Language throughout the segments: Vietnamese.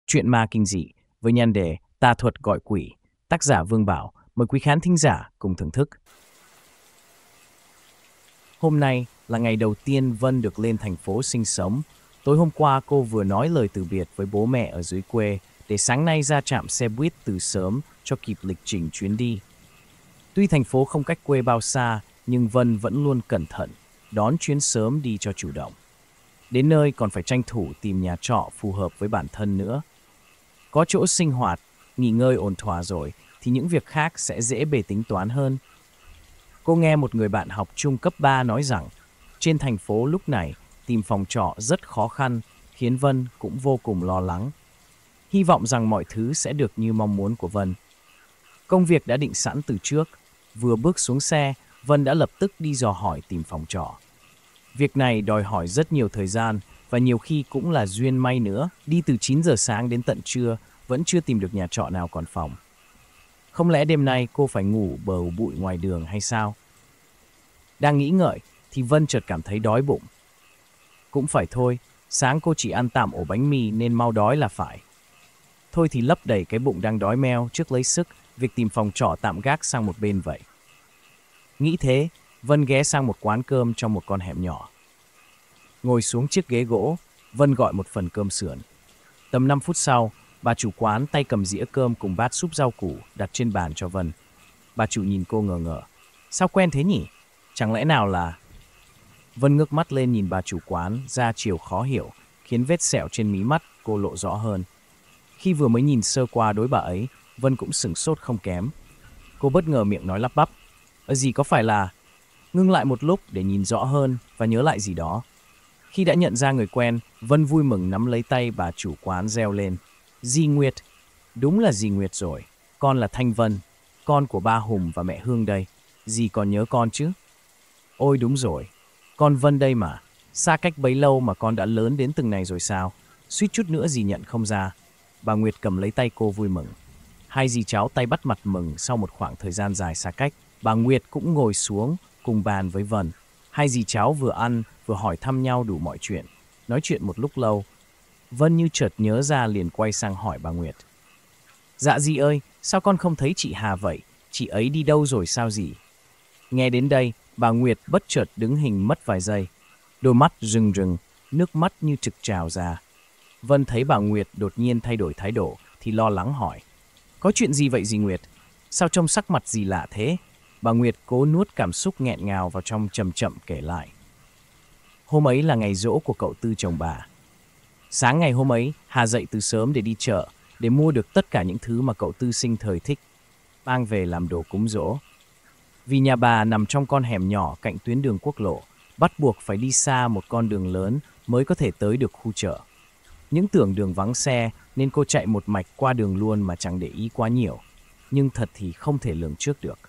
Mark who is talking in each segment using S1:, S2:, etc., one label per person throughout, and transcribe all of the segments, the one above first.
S1: Chuyện ma kinh dị với nhan đề Tà thuật gọi quỷ, tác giả Vương Bảo, mời quý khán thính giả cùng thưởng thức. Hôm nay là ngày đầu tiên Vân được lên thành phố sinh sống. Tối hôm qua cô vừa nói lời từ biệt với bố mẹ ở dưới quê để sáng nay ra trạm xe buýt từ sớm cho kịp lịch trình chuyến đi. Tuy thành phố không cách quê bao xa, nhưng Vân vẫn luôn cẩn thận, đón chuyến sớm đi cho chủ động. Đến nơi còn phải tranh thủ tìm nhà trọ phù hợp với bản thân nữa. Có chỗ sinh hoạt, nghỉ ngơi ổn thỏa rồi thì những việc khác sẽ dễ bề tính toán hơn. Cô nghe một người bạn học chung cấp 3 nói rằng trên thành phố lúc này tìm phòng trọ rất khó khăn, khiến Vân cũng vô cùng lo lắng. Hy vọng rằng mọi thứ sẽ được như mong muốn của Vân. Công việc đã định sẵn từ trước, vừa bước xuống xe, Vân đã lập tức đi dò hỏi tìm phòng trọ. Việc này đòi hỏi rất nhiều thời gian và nhiều khi cũng là duyên may nữa, đi từ 9 giờ sáng đến tận trưa vẫn chưa tìm được nhà trọ nào còn phòng. Không lẽ đêm nay cô phải ngủ bầu bụi ngoài đường hay sao? Đang nghĩ ngợi thì Vân chợt cảm thấy đói bụng. Cũng phải thôi, sáng cô chỉ ăn tạm ổ bánh mì nên mau đói là phải. Thôi thì lấp đầy cái bụng đang đói meo trước lấy sức, việc tìm phòng trọ tạm gác sang một bên vậy. Nghĩ thế, Vân ghé sang một quán cơm trong một con hẻm nhỏ. Ngồi xuống chiếc ghế gỗ, Vân gọi một phần cơm sườn. Tầm 5 phút sau, bà chủ quán tay cầm dĩa cơm cùng bát súp rau củ đặt trên bàn cho Vân. Bà chủ nhìn cô ngờ ngợ. Sao quen thế nhỉ? Chẳng lẽ nào là... Vân ngước mắt lên nhìn bà chủ quán, ra chiều khó hiểu, khiến vết sẹo trên mí mắt cô lộ rõ hơn. Khi vừa mới nhìn sơ qua đối bà ấy, Vân cũng sửng sốt không kém. Cô bất ngờ miệng nói lắp bắp. Gì có phải là... Ngưng lại một lúc để nhìn rõ hơn và nhớ lại gì đó. Khi đã nhận ra người quen, Vân vui mừng nắm lấy tay bà chủ quán reo lên. Dì Nguyệt, đúng là dì Nguyệt rồi. Con là Thanh Vân, con của ba Hùng và mẹ Hương đây. Dì còn nhớ con chứ? Ôi đúng rồi, con Vân đây mà. Xa cách bấy lâu mà con đã lớn đến từng này rồi sao? Suýt chút nữa dì nhận không ra. Bà Nguyệt cầm lấy tay cô vui mừng. Hai dì cháu tay bắt mặt mừng sau một khoảng thời gian dài xa cách. Bà Nguyệt cũng ngồi xuống cùng bàn với Vân. Hai dì cháu vừa ăn vừa hỏi thăm nhau đủ mọi chuyện. Nói chuyện một lúc lâu, Vân như chợt nhớ ra liền quay sang hỏi bà Nguyệt. Dạ dì ơi, sao con không thấy chị Hà vậy? Chị ấy đi đâu rồi sao dì? Nghe đến đây, bà Nguyệt bất chợt đứng hình mất vài giây. Đôi mắt rừng rừng, nước mắt như trực trào ra. Vân thấy bà Nguyệt đột nhiên thay đổi thái độ thì lo lắng hỏi. Có chuyện gì vậy dì Nguyệt? Sao trông sắc mặt dì lạ thế? Bà Nguyệt cố nuốt cảm xúc nghẹn ngào vào trong chậm chậm kể lại. Hôm ấy là ngày giỗ của cậu Tư chồng bà. Sáng ngày hôm ấy, Hà dậy từ sớm để đi chợ, để mua được tất cả những thứ mà cậu Tư sinh thời thích, mang về làm đồ cúng giỗ. Vì nhà bà nằm trong con hẻm nhỏ cạnh tuyến đường quốc lộ, bắt buộc phải đi xa một con đường lớn mới có thể tới được khu chợ. Những tưởng đường vắng xe nên cô chạy một mạch qua đường luôn mà chẳng để ý quá nhiều, nhưng thật thì không thể lường trước được.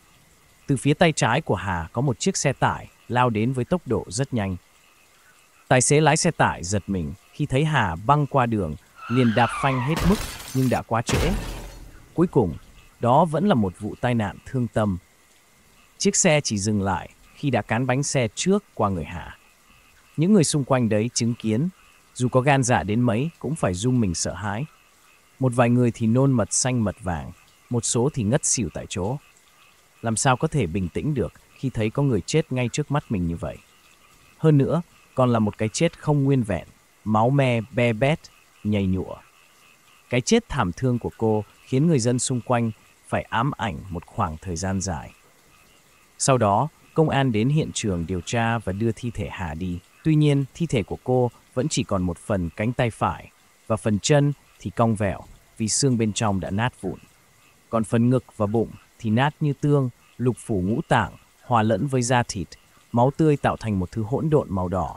S1: Từ phía tay trái của Hà có một chiếc xe tải lao đến với tốc độ rất nhanh. Tài xế lái xe tải giật mình khi thấy Hà băng qua đường, liền đạp phanh hết mức nhưng đã quá trễ. Cuối cùng, đó vẫn là một vụ tai nạn thương tâm. Chiếc xe chỉ dừng lại khi đã cán bánh xe trước qua người Hà. Những người xung quanh đấy chứng kiến, dù có gan dạ đến mấy cũng phải rung mình sợ hãi. Một vài người thì nôn mật xanh mật vàng, một số thì ngất xỉu tại chỗ. Làm sao có thể bình tĩnh được khi thấy có người chết ngay trước mắt mình như vậy? Hơn nữa, còn là một cái chết không nguyên vẹn, máu me be bét, nhầy nhụa. Cái chết thảm thương của cô khiến người dân xung quanh phải ám ảnh một khoảng thời gian dài. Sau đó, công an đến hiện trường điều tra và đưa thi thể Hà đi. Tuy nhiên, thi thể của cô vẫn chỉ còn một phần cánh tay phải và phần chân thì cong vẹo vì xương bên trong đã nát vụn. Còn phần ngực và bụng thì nát như tương, lục phủ ngũ tạng hòa lẫn với da thịt, máu tươi tạo thành một thứ hỗn độn màu đỏ.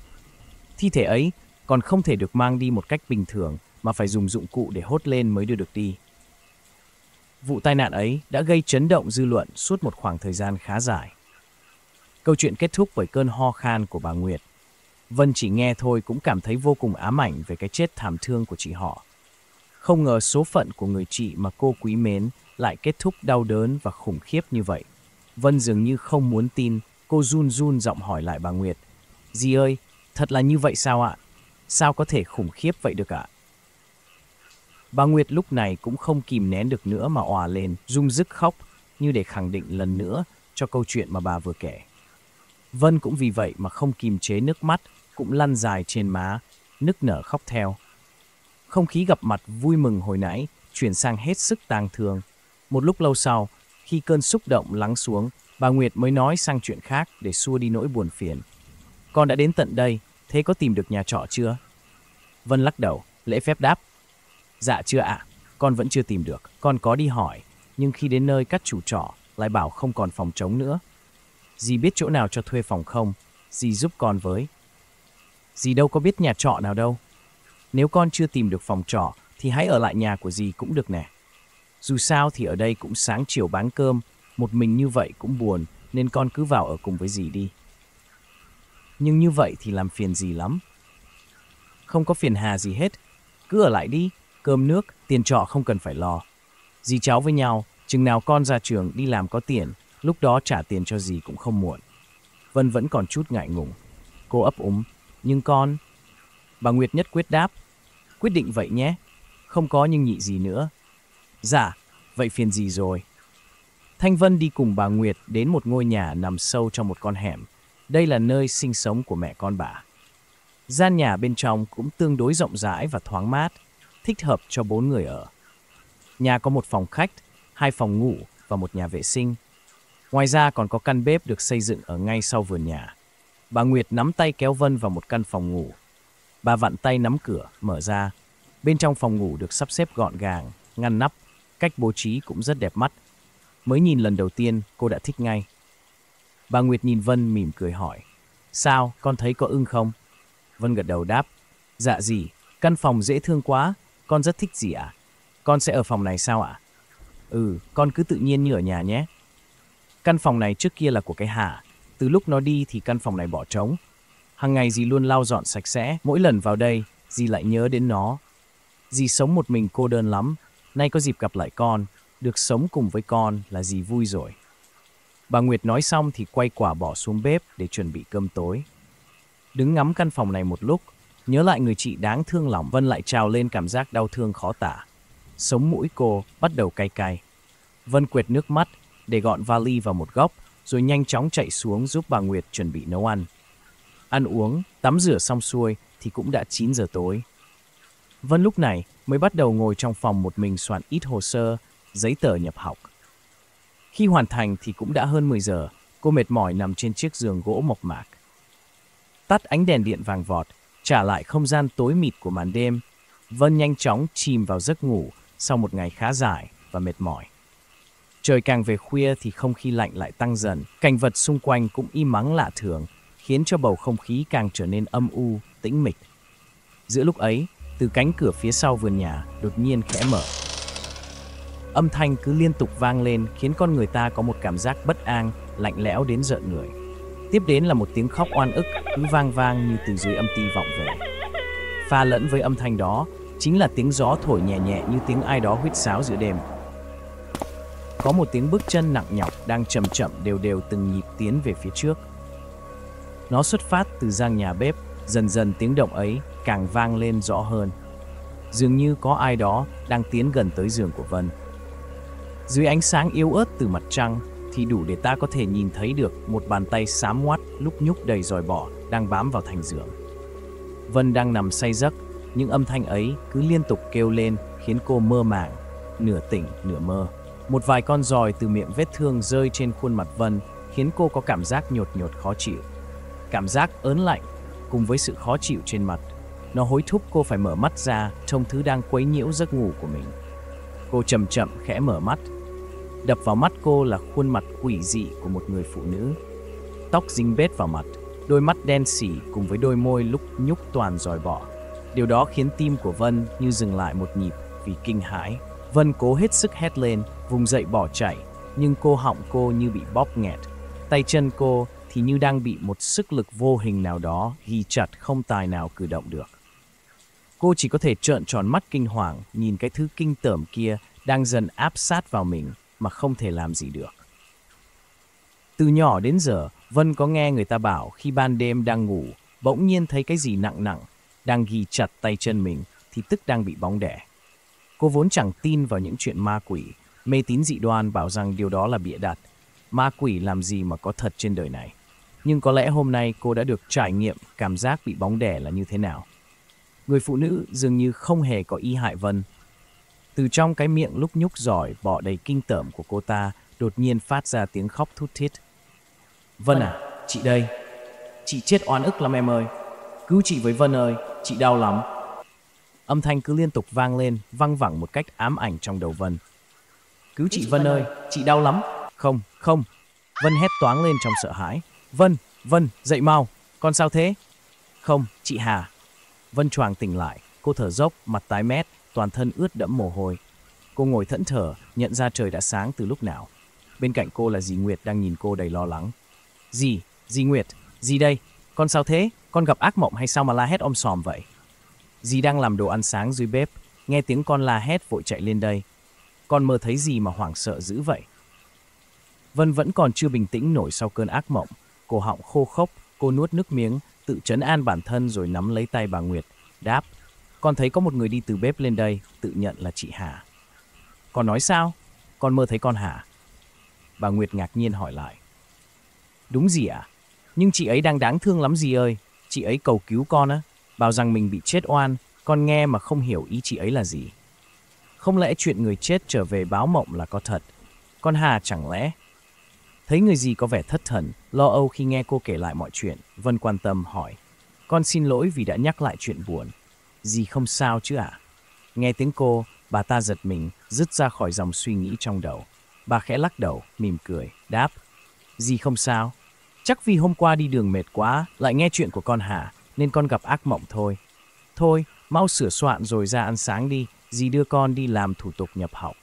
S1: Thi thể ấy còn không thể được mang đi một cách bình thường mà phải dùng dụng cụ để hốt lên mới đưa được đi. Vụ tai nạn ấy đã gây chấn động dư luận suốt một khoảng thời gian khá dài. Câu chuyện kết thúc bởi cơn ho khan của bà Nguyệt. Vân chỉ nghe thôi cũng cảm thấy vô cùng ám ảnh về cái chết thảm thương của chị họ. Không ngờ số phận của người chị mà cô quý mến lại kết thúc đau đớn và khủng khiếp như vậy. Vân dường như không muốn tin, cô run run giọng hỏi lại bà Nguyệt. Dì ơi, thật là như vậy sao ạ? Sao có thể khủng khiếp vậy được ạ? Bà Nguyệt lúc này cũng không kìm nén được nữa mà òa lên, rung rức khóc như để khẳng định lần nữa cho câu chuyện mà bà vừa kể. Vân cũng vì vậy mà không kìm chế nước mắt, cũng lăn dài trên má, nức nở khóc theo. Không khí gặp mặt vui mừng hồi nãy chuyển sang hết sức tang thương. Một lúc lâu sau, khi cơn xúc động lắng xuống, bà Nguyệt mới nói sang chuyện khác để xua đi nỗi buồn phiền. Con đã đến tận đây, thế có tìm được nhà trọ chưa? Vân lắc đầu, lễ phép đáp. Dạ chưa ạ, con vẫn chưa tìm được. Con có đi hỏi, nhưng khi đến nơi các chủ trọ lại bảo không còn phòng trống nữa. Dì biết chỗ nào cho thuê phòng không? Dì giúp con với. Dì đâu có biết nhà trọ nào đâu. Nếu con chưa tìm được phòng trọ thì hãy ở lại nhà của dì cũng được nè. Dù sao thì ở đây cũng sáng chiều bán cơm, một mình như vậy cũng buồn, nên con cứ vào ở cùng với dì đi. Nhưng như vậy thì làm phiền dì lắm. Không có phiền hà gì hết, cứ ở lại đi, cơm nước, tiền trọ không cần phải lo. Dì cháu với nhau, chừng nào con ra trường đi làm có tiền, lúc đó trả tiền cho dì cũng không muộn. Vân vẫn còn chút ngại ngùng. Cô ấp úng, nhưng con... Bà Nguyệt nhất quyết đáp, quyết định vậy nhé, không có nhưng nhị gì nữa. Dạ, vậy phiền dì rồi. Thanh Vân đi cùng bà Nguyệt đến một ngôi nhà nằm sâu trong một con hẻm. Đây là nơi sinh sống của mẹ con bà. Gian nhà bên trong cũng tương đối rộng rãi và thoáng mát, thích hợp cho 4 người ở. Nhà có một phòng khách, 2 phòng ngủ và một nhà vệ sinh. Ngoài ra còn có căn bếp được xây dựng ở ngay sau vườn nhà. Bà Nguyệt nắm tay kéo Vân vào một căn phòng ngủ. Bà vặn tay nắm cửa, mở ra. Bên trong phòng ngủ được sắp xếp gọn gàng, ngăn nắp, cách bố trí cũng rất đẹp mắt. Mới nhìn lần đầu tiên, cô đã thích ngay. Bà Nguyệt nhìn Vân mỉm cười hỏi, sao, con thấy có ưng không? Vân gật đầu đáp, dạ dì, căn phòng dễ thương quá, con rất thích dì ạ. Con sẽ ở phòng này sao ạ? Ừ, con cứ tự nhiên như ở nhà nhé. Căn phòng này trước kia là của cái Hà. Từ lúc nó đi thì căn phòng này bỏ trống. Hàng ngày dì luôn lau dọn sạch sẽ, mỗi lần vào đây, dì lại nhớ đến nó. Dì sống một mình cô đơn lắm, nay có dịp gặp lại con, được sống cùng với con là dì vui rồi. Bà Nguyệt nói xong thì quay quả bỏ xuống bếp để chuẩn bị cơm tối. Đứng ngắm căn phòng này một lúc, nhớ lại người chị đáng thương lòng, Vân lại trào lên cảm giác đau thương khó tả. Sống mũi cô bắt đầu cay cay. Vân quệt nước mắt, để gọn vali vào một góc, rồi nhanh chóng chạy xuống giúp bà Nguyệt chuẩn bị nấu ăn. Ăn uống, tắm rửa xong xuôi thì cũng đã 9 giờ tối. Vân lúc này mới bắt đầu ngồi trong phòng một mình soạn ít hồ sơ, giấy tờ nhập học. Khi hoàn thành thì cũng đã hơn 10 giờ, cô mệt mỏi nằm trên chiếc giường gỗ mộc mạc. Tắt ánh đèn điện vàng vọt, trả lại không gian tối mịt của màn đêm, Vân nhanh chóng chìm vào giấc ngủ sau một ngày khá dài và mệt mỏi. Trời càng về khuya thì không khí lạnh lại tăng dần, cảnh vật xung quanh cũng im ắng lạ thường, khiến cho bầu không khí càng trở nên âm u, tĩnh mịch. Giữa lúc ấy, từ cánh cửa phía sau vườn nhà đột nhiên khẽ mở. Âm thanh cứ liên tục vang lên khiến con người ta có một cảm giác bất an, lạnh lẽo đến rợn người. Tiếp đến là một tiếng khóc oan ức cứ vang vang như từ dưới âm ty vọng về. Pha lẫn với âm thanh đó chính là tiếng gió thổi nhẹ nhẹ như tiếng ai đó huýt sáo giữa đêm. Có một tiếng bước chân nặng nhọc đang chậm chậm đều đều từng nhịp tiến về phía trước. Nó xuất phát từ gian nhà bếp, dần dần tiếng động ấy càng vang lên rõ hơn. Dường như có ai đó đang tiến gần tới giường của Vân. Dưới ánh sáng yếu ớt từ mặt trăng thì đủ để ta có thể nhìn thấy được một bàn tay xám ngoắt lúc nhúc đầy dòi bọ đang bám vào thành giường. Vân đang nằm say giấc, những âm thanh ấy cứ liên tục kêu lên khiến cô mơ màng, nửa tỉnh nửa mơ. Một vài con giòi từ miệng vết thương rơi trên khuôn mặt Vân khiến cô có cảm giác nhột nhột khó chịu. Cảm giác ớn lạnh cùng với sự khó chịu trên mặt, nó hối thúc cô phải mở mắt ra trông thứ đang quấy nhiễu giấc ngủ của mình. Cô chậm chậm khẽ mở mắt. Đập vào mắt cô là khuôn mặt quỷ dị của một người phụ nữ. Tóc dính bết vào mặt, đôi mắt đen sì cùng với đôi môi lúc nhúc toàn dòi bọ. Điều đó khiến tim của Vân như dừng lại một nhịp vì kinh hãi. Vân cố hết sức hét lên, vùng dậy bỏ chạy, nhưng cô họng cô như bị bóp nghẹt. Tay chân cô thì như đang bị một sức lực vô hình nào đó ghi chặt không tài nào cử động được. Cô chỉ có thể trợn tròn mắt kinh hoàng, nhìn cái thứ kinh tởm kia đang dần áp sát vào mình mà không thể làm gì được. Từ nhỏ đến giờ, Vân có nghe người ta bảo khi ban đêm đang ngủ, bỗng nhiên thấy cái gì nặng nặng đang ghi chặt tay chân mình thì tức đang bị bóng đè. Cô vốn chẳng tin vào những chuyện ma quỷ, mê tín dị đoan, bảo rằng điều đó là bịa đặt. Ma quỷ làm gì mà có thật trên đời này. Nhưng có lẽ hôm nay cô đã được trải nghiệm cảm giác bị bóng đè là như thế nào. Người phụ nữ dường như không hề có ý hại Vân. Từ trong cái miệng lúc nhúc giỏi bọ đầy kinh tởm của cô ta đột nhiên phát ra tiếng khóc thút thít. Vân à, chị đây. Chị chết oan ức lắm em ơi. Cứu chị với Vân ơi, chị đau lắm. Âm thanh cứ liên tục vang lên, văng vẳng một cách ám ảnh trong đầu Vân. Cứu chị Vân ơi, chị đau lắm. Không, không. Vân hét toáng lên trong sợ hãi. Vân, dậy mau. Con sao thế? Không, chị Hà. Vân choàng tỉnh lại, cô thở dốc, mặt tái mét, toàn thân ướt đẫm mồ hôi. Cô ngồi thẫn thờ, nhận ra trời đã sáng từ lúc nào. Bên cạnh cô là dì Nguyệt đang nhìn cô đầy lo lắng. Dì Nguyệt, dì đây. Con sao thế? Con gặp ác mộng hay sao mà la hét om sòm vậy? Dì đang làm đồ ăn sáng dưới bếp, nghe tiếng con la hét vội chạy lên đây. Con mơ thấy gì mà hoảng sợ dữ vậy? Vân vẫn còn chưa bình tĩnh nổi sau cơn ác mộng. Cổ họng khô khốc, cô nuốt nước miếng, tự trấn an bản thân rồi nắm lấy tay bà Nguyệt, đáp. Con thấy có một người đi từ bếp lên đây, tự nhận là chị Hà. Con nói sao? Con mơ thấy con hả? Bà Nguyệt ngạc nhiên hỏi lại. Đúng gì ạ? Nhưng chị ấy đang đáng thương lắm dì ơi. Chị ấy cầu cứu con á, bảo rằng mình bị chết oan. Con nghe mà không hiểu ý chị ấy là gì. Không lẽ chuyện người chết trở về báo mộng là có thật? Con Hà chẳng lẽ? Thấy người dì có vẻ thất thần, lo âu khi nghe cô kể lại mọi chuyện, Vân quan tâm hỏi. Con xin lỗi vì đã nhắc lại chuyện buồn. Dì không sao chứ ạ? Nghe tiếng cô, bà ta giật mình, dứt ra khỏi dòng suy nghĩ trong đầu. Bà khẽ lắc đầu, mỉm cười, đáp. Dì không sao. Chắc vì hôm qua đi đường mệt quá, lại nghe chuyện của con Hà, nên con gặp ác mộng thôi. Thôi, mau sửa soạn rồi ra ăn sáng đi, dì đưa con đi làm thủ tục nhập học.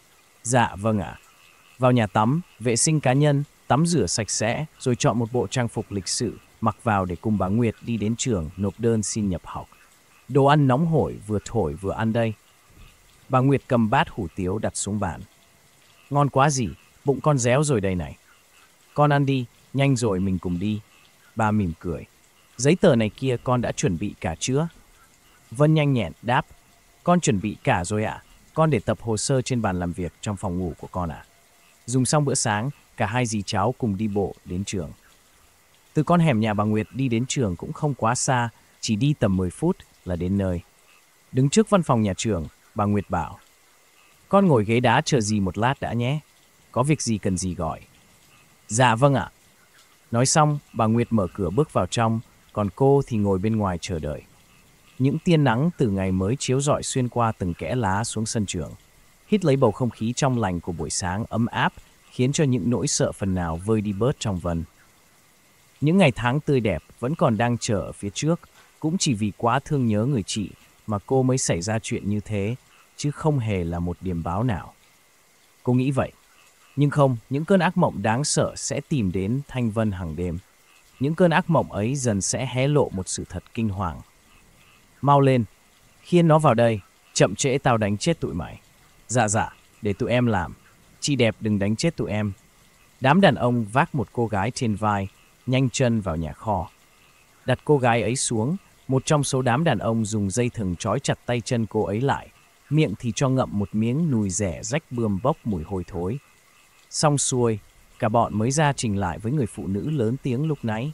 S1: Dạ vâng ạ. Vào nhà tắm, vệ sinh cá nhân, tắm rửa sạch sẽ, rồi chọn một bộ trang phục lịch sự, mặc vào để cùng bà Nguyệt đi đến trường nộp đơn xin nhập học. Đồ ăn nóng hổi, vừa thổi vừa ăn đây. Bà Nguyệt cầm bát hủ tiếu đặt xuống bàn. Ngon quá dì, bụng con réo rồi đây này. Con ăn đi, nhanh rồi mình cùng đi. Bà mỉm cười. Giấy tờ này kia con đã chuẩn bị cả chưa? Vân nhanh nhẹn đáp. Con chuẩn bị cả rồi ạ. Con để tập hồ sơ trên bàn làm việc trong phòng ngủ của con ạ. Dùng xong bữa sáng, cả hai dì cháu cùng đi bộ đến trường. Từ con hẻm nhà bà Nguyệt đi đến trường cũng không quá xa, chỉ đi tầm 10 phút là đến nơi. Đứng trước văn phòng nhà trường, bà Nguyệt bảo. Con ngồi ghế đá chờ dì một lát đã nhé. Có việc gì cần dì gọi? Dạ vâng ạ. Nói xong, bà Nguyệt mở cửa bước vào trong, còn cô thì ngồi bên ngoài chờ đợi. Những tia nắng từ ngày mới chiếu rọi xuyên qua từng kẽ lá xuống sân trường. Hít lấy bầu không khí trong lành của buổi sáng ấm áp, khiến cho những nỗi sợ phần nào vơi đi bớt trong Vân. Những ngày tháng tươi đẹp vẫn còn đang chờ ở phía trước, cũng chỉ vì quá thương nhớ người chị mà cô mới xảy ra chuyện như thế, chứ không hề là một điềm báo nào. Cô nghĩ vậy. Nhưng không, những cơn ác mộng đáng sợ sẽ tìm đến Thanh Vân hàng đêm. Những cơn ác mộng ấy dần sẽ hé lộ một sự thật kinh hoàng. Mau lên, khiêng nó vào đây, chậm trễ tao đánh chết tụi mày. Dạ, để tụi em làm. Chị đẹp đừng đánh chết tụi em. Đám đàn ông vác một cô gái trên vai, nhanh chân vào nhà kho. Đặt cô gái ấy xuống, một trong số đám đàn ông dùng dây thừng trói chặt tay chân cô ấy lại, miệng thì cho ngậm một miếng nùi rẻ rách bươm bốc mùi hôi thối. Xong xuôi, cả bọn mới ra trình lại với người phụ nữ lớn tiếng lúc nãy.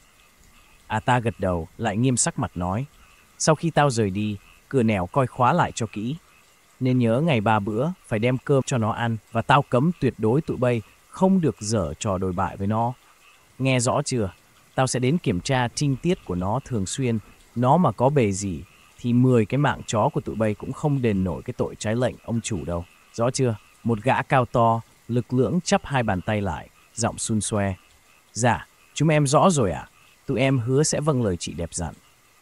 S1: Ta gật đầu, lại nghiêm sắc mặt nói. Sau khi tao rời đi, cửa nẻo coi khóa lại cho kỹ. Nên nhớ ngày 3 bữa phải đem cơm cho nó ăn, và tao cấm tuyệt đối tụi bay không được dở trò đồi bại với nó. Nghe rõ chưa? Tao sẽ đến kiểm tra trinh tiết của nó thường xuyên. Nó mà có bề gì thì 10 cái mạng chó của tụi bay cũng không đền nổi cái tội trái lệnh ông chủ đâu. Rõ chưa? Một gã cao to, lực lưỡng chắp hai bàn tay lại, giọng xun xoe. Dạ, chúng em rõ rồi ạ. Tụi em hứa sẽ vâng lời chị đẹp dặn.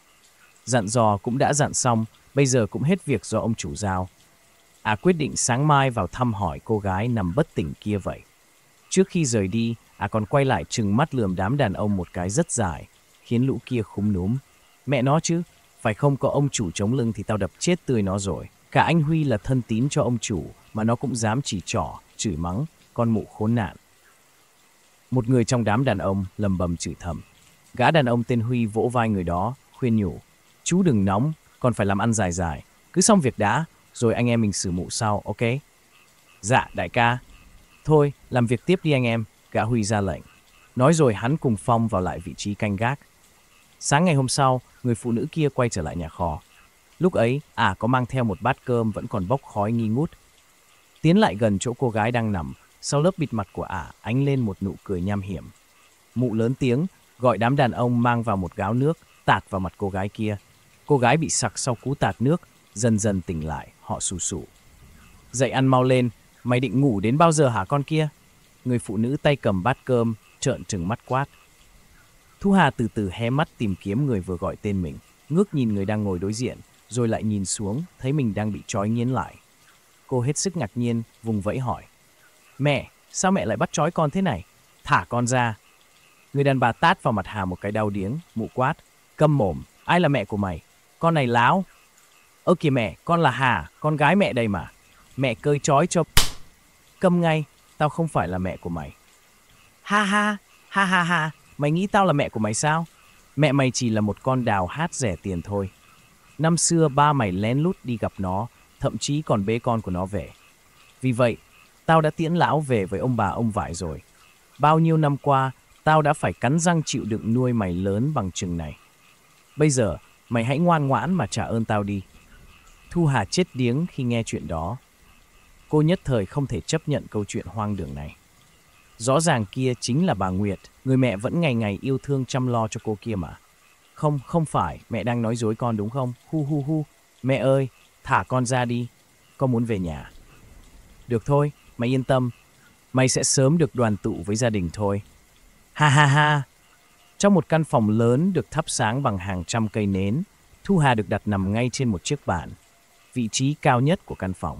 S1: Dặn dò cũng đã dặn xong, bây giờ cũng hết việc do ông chủ giao. Quyết định sáng mai vào thăm hỏi cô gái nằm bất tỉnh kia vậy. Trước khi rời đi, còn quay lại trừng mắt lườm đám đàn ông một cái rất dài, khiến lũ kia khúm núm. Mẹ nó chứ, phải không có ông chủ chống lưng thì tao đập chết tươi nó rồi. Cả anh Huy là thân tín cho ông chủ mà nó cũng dám chỉ trỏ, chửi mắng, con mụ khốn nạn. Một người trong đám đàn ông lầm bầm chửi thầm. Gã đàn ông tên Huy vỗ vai người đó, khuyên nhủ. Chú đừng nóng, còn phải làm ăn dài dài. Cứ xong việc đã, rồi anh em mình xử mụ sau, ok? Dạ, đại ca. Thôi, làm việc tiếp đi anh em, gã Huy ra lệnh. Nói rồi hắn cùng Phong vào lại vị trí canh gác. Sáng ngày hôm sau, người phụ nữ kia quay trở lại nhà kho. Lúc ấy, có mang theo một bát cơm vẫn còn bốc khói nghi ngút. Tiến lại gần chỗ cô gái đang nằm, sau lớp bịt mặt của ánh lên một nụ cười nham hiểm. Mụ lớn tiếng, gọi đám đàn ông mang vào một gáo nước, tạt vào mặt cô gái kia. Cô gái bị sặc sau cú tạt nước, dần dần tỉnh lại, họ xù xụ. Dậy ăn mau lên, mày định ngủ đến bao giờ hả con kia? Người phụ nữ tay cầm bát cơm, trợn trừng mắt quát. Thu Hà từ từ hé mắt tìm kiếm người vừa gọi tên mình, ngước nhìn người đang ngồi đối diện, rồi lại nhìn xuống, thấy mình đang bị trói nghiến lại. Cô hết sức ngạc nhiên, vùng vẫy hỏi. Mẹ, sao mẹ lại bắt trói con thế này? Thả con ra. Người đàn bà tát vào mặt Hà một cái đau điếng, mụ quát. Câm mồm, ai là mẹ của mày? Con này láo. Ơ kìa mẹ, con là Hà, con gái mẹ đây mà. Mẹ cơi trói cho... Câm ngay, tao không phải là mẹ của mày. Ha ha, ha ha ha, mày nghĩ tao là mẹ của mày sao? Mẹ mày chỉ là một con đào hát rẻ tiền thôi. Năm xưa ba mày lén lút đi gặp nó, thậm chí còn bế con của nó về. Vì vậy, tao đã tiễn lão về với ông bà ông vải rồi. Bao nhiêu năm qua, tao đã phải cắn răng chịu đựng nuôi mày lớn bằng chừng này. Bây giờ, mày hãy ngoan ngoãn mà trả ơn tao đi. Thu Hà chết điếng khi nghe chuyện đó. Cô nhất thời không thể chấp nhận câu chuyện hoang đường này. Rõ ràng kia chính là bà Nguyệt, người mẹ vẫn ngày ngày yêu thương chăm lo cho cô kia mà. Không phải, mẹ đang nói dối con đúng không? Hu. Mẹ ơi, thả con ra đi. Con muốn về nhà. Được thôi, mày yên tâm. Mày sẽ sớm được đoàn tụ với gia đình thôi. Ha ha ha. Trong một căn phòng lớn được thắp sáng bằng hàng trăm cây nến, Thu Hà được đặt nằm ngay trên một chiếc bàn, vị trí cao nhất của căn phòng.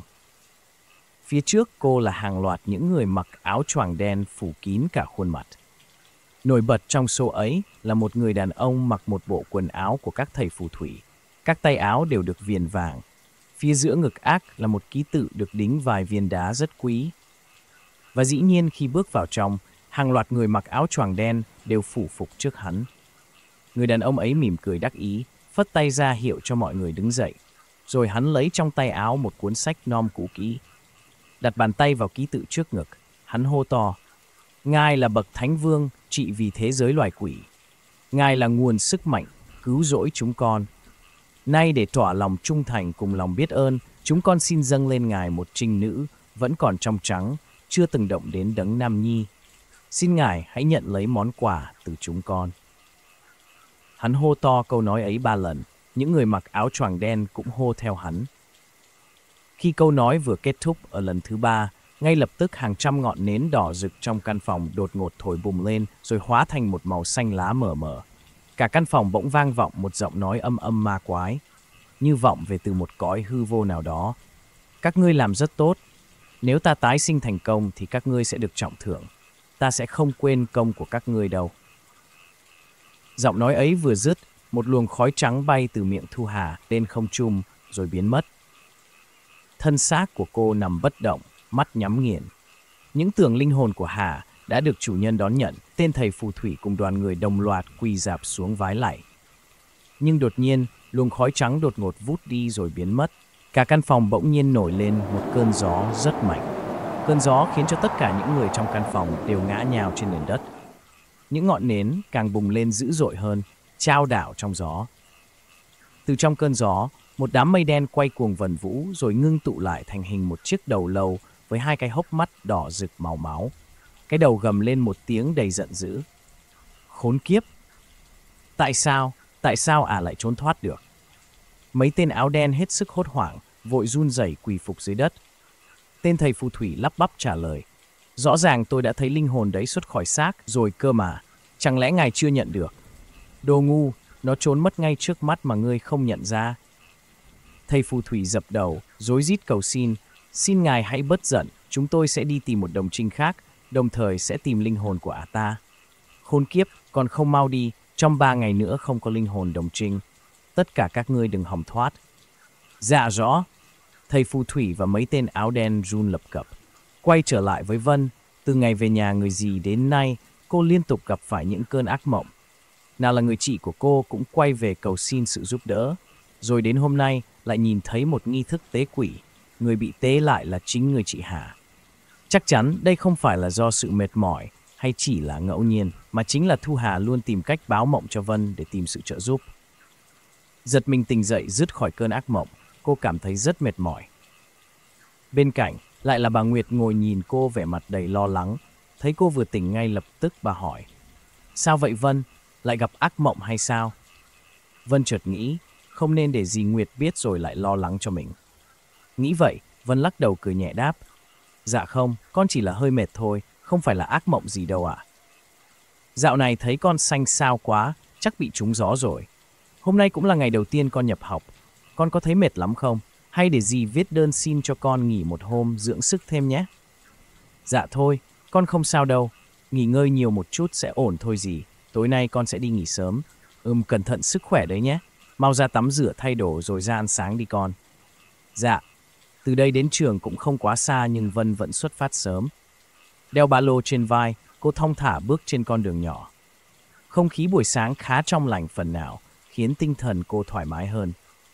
S1: Phía trước cô là hàng loạt những người mặc áo choàng đen phủ kín cả khuôn mặt. Nổi bật trong số ấy là một người đàn ông mặc một bộ quần áo của các thầy phù thủy. Các tay áo đều được viền vàng. Phía giữa ngực ác là một ký tự được đính vài viên đá rất quý. Và dĩ nhiên khi bước vào trong, hàng loạt người mặc áo choàng đen đều phủ phục trước hắn. Người đàn ông ấy mỉm cười đắc ý, phất tay ra hiệu cho mọi người đứng dậy. Rồi hắn lấy trong tay áo một cuốn sách nom cũ kỹ. Đặt bàn tay vào ký tự trước ngực, hắn hô to. Ngài là bậc thánh vương trị vì thế giới loài quỷ. Ngài là nguồn sức mạnh, cứu rỗi chúng con. Nay để tỏ lòng trung thành cùng lòng biết ơn, chúng con xin dâng lên Ngài một trinh nữ, vẫn còn trong trắng, chưa từng động đến đấng Nam Nhi. Xin Ngài hãy nhận lấy món quà từ chúng con. Hắn hô to câu nói ấy 3 lần, những người mặc áo choàng đen cũng hô theo hắn. Khi câu nói vừa kết thúc ở lần thứ 3, ngay lập tức hàng trăm ngọn nến đỏ rực trong căn phòng đột ngột thổi bùng lên rồi hóa thành một màu xanh lá mờ mờ. Cả căn phòng bỗng vang vọng một giọng nói âm âm ma quái, như vọng về từ một cõi hư vô nào đó. Các ngươi làm rất tốt. Nếu ta tái sinh thành công thì các ngươi sẽ được trọng thưởng. Ta sẽ không quên công của các ngươi đâu. Giọng nói ấy vừa dứt, một luồng khói trắng bay từ miệng Thu Hà lên không trung rồi biến mất. Thân xác của cô nằm bất động, mắt nhắm nghiền. Những tường linh hồn của Hà đã được chủ nhân đón nhận, tên thầy phù thủy cùng đoàn người đồng loạt quỳ rạp xuống vái lạy. Nhưng đột nhiên, luồng khói trắng đột ngột vút đi rồi biến mất. Cả căn phòng bỗng nhiên nổi lên một cơn gió rất mạnh. Cơn gió khiến cho tất cả những người trong căn phòng đều ngã nhào trên nền đất. Những ngọn nến càng bùng lên dữ dội hơn, chao đảo trong gió. Từ trong cơn gió, một đám mây đen quay cuồng vần vũ rồi ngưng tụ lại thành hình một chiếc đầu lâu với 2 cái hốc mắt đỏ rực màu máu. Cái đầu gầm lên một tiếng đầy giận dữ. Khốn kiếp! Tại sao lại trốn thoát được? Mấy tên áo đen hết sức hốt hoảng, vội run rẩy quỳ phục dưới đất. Tên thầy phù thủy lắp bắp trả lời. Rõ ràng tôi đã thấy linh hồn đấy xuất khỏi xác rồi cơ mà. Chẳng lẽ ngài chưa nhận được? Đồ ngu, nó trốn mất ngay trước mắt mà ngươi không nhận ra. Thầy phù thủy dập đầu, rối rít cầu xin. Xin ngài hãy bớt giận, chúng tôi sẽ đi tìm một đồng trinh khác, đồng thời sẽ tìm linh hồn của ta. Khốn kiếp, còn không mau đi, trong 3 ngày nữa không có linh hồn đồng trinh. Tất cả các ngươi đừng hòng thoát. Dạ rõ. Thầy phù thủy và mấy tên áo đen run lập cập. Quay trở lại với Vân, từ ngày về nhà người dì đến nay, cô liên tục gặp phải những cơn ác mộng. Nào là người chị của cô cũng quay về cầu xin sự giúp đỡ. Rồi đến hôm nay lại nhìn thấy một nghi thức tế quỷ người bị tế lại là chính người chị Hà. Chắc chắn đây không phải là do sự mệt mỏi hay chỉ là ngẫu nhiên, mà chính là Thu Hà luôn tìm cách báo mộng cho Vân để tìm sự trợ giúp. Giật mình tỉnh dậy dứt khỏi cơn ác mộng, cô cảm thấy rất mệt mỏi. Bên cạnh lại là bà Nguyệt ngồi nhìn cô vẻ mặt đầy lo lắng. Thấy cô vừa tỉnh ngay lập tức bà hỏi: "Sao vậy Vân? Lại gặp ác mộng hay sao?" Vân chợt nghĩ không nên để dì Nguyệt biết rồi lại lo lắng cho mình. Nghĩ vậy, Vân lắc đầu cười nhẹ đáp: "Dạ không, con chỉ là hơi mệt thôi, không phải là ác mộng gì đâu ạ." "Dạo này thấy con xanh xao quá, chắc bị trúng gió rồi. Hôm nay cũng là ngày đầu tiên con nhập học, con có thấy mệt lắm không? Hay để dì viết đơn xin cho con nghỉ một hôm dưỡng sức thêm nhé." "Dạ thôi, con không sao đâu, nghỉ ngơi nhiều một chút sẽ ổn thôi dì, tối nay con sẽ đi nghỉ sớm. Cẩn thận sức khỏe đấy nhé, mau ra tắm rửa thay đồ rồi ra ăn sáng đi con." "Dạ." Từ đây đến trường cũng không quá xa nhưng Vân vẫn xuất phát sớm. Đeo ba lô trên vai, cô thong thả bước trên con đường nhỏ. Không khí buổi sáng khá trong lành phần nào, khiến tinh thần cô thoải mái hơn.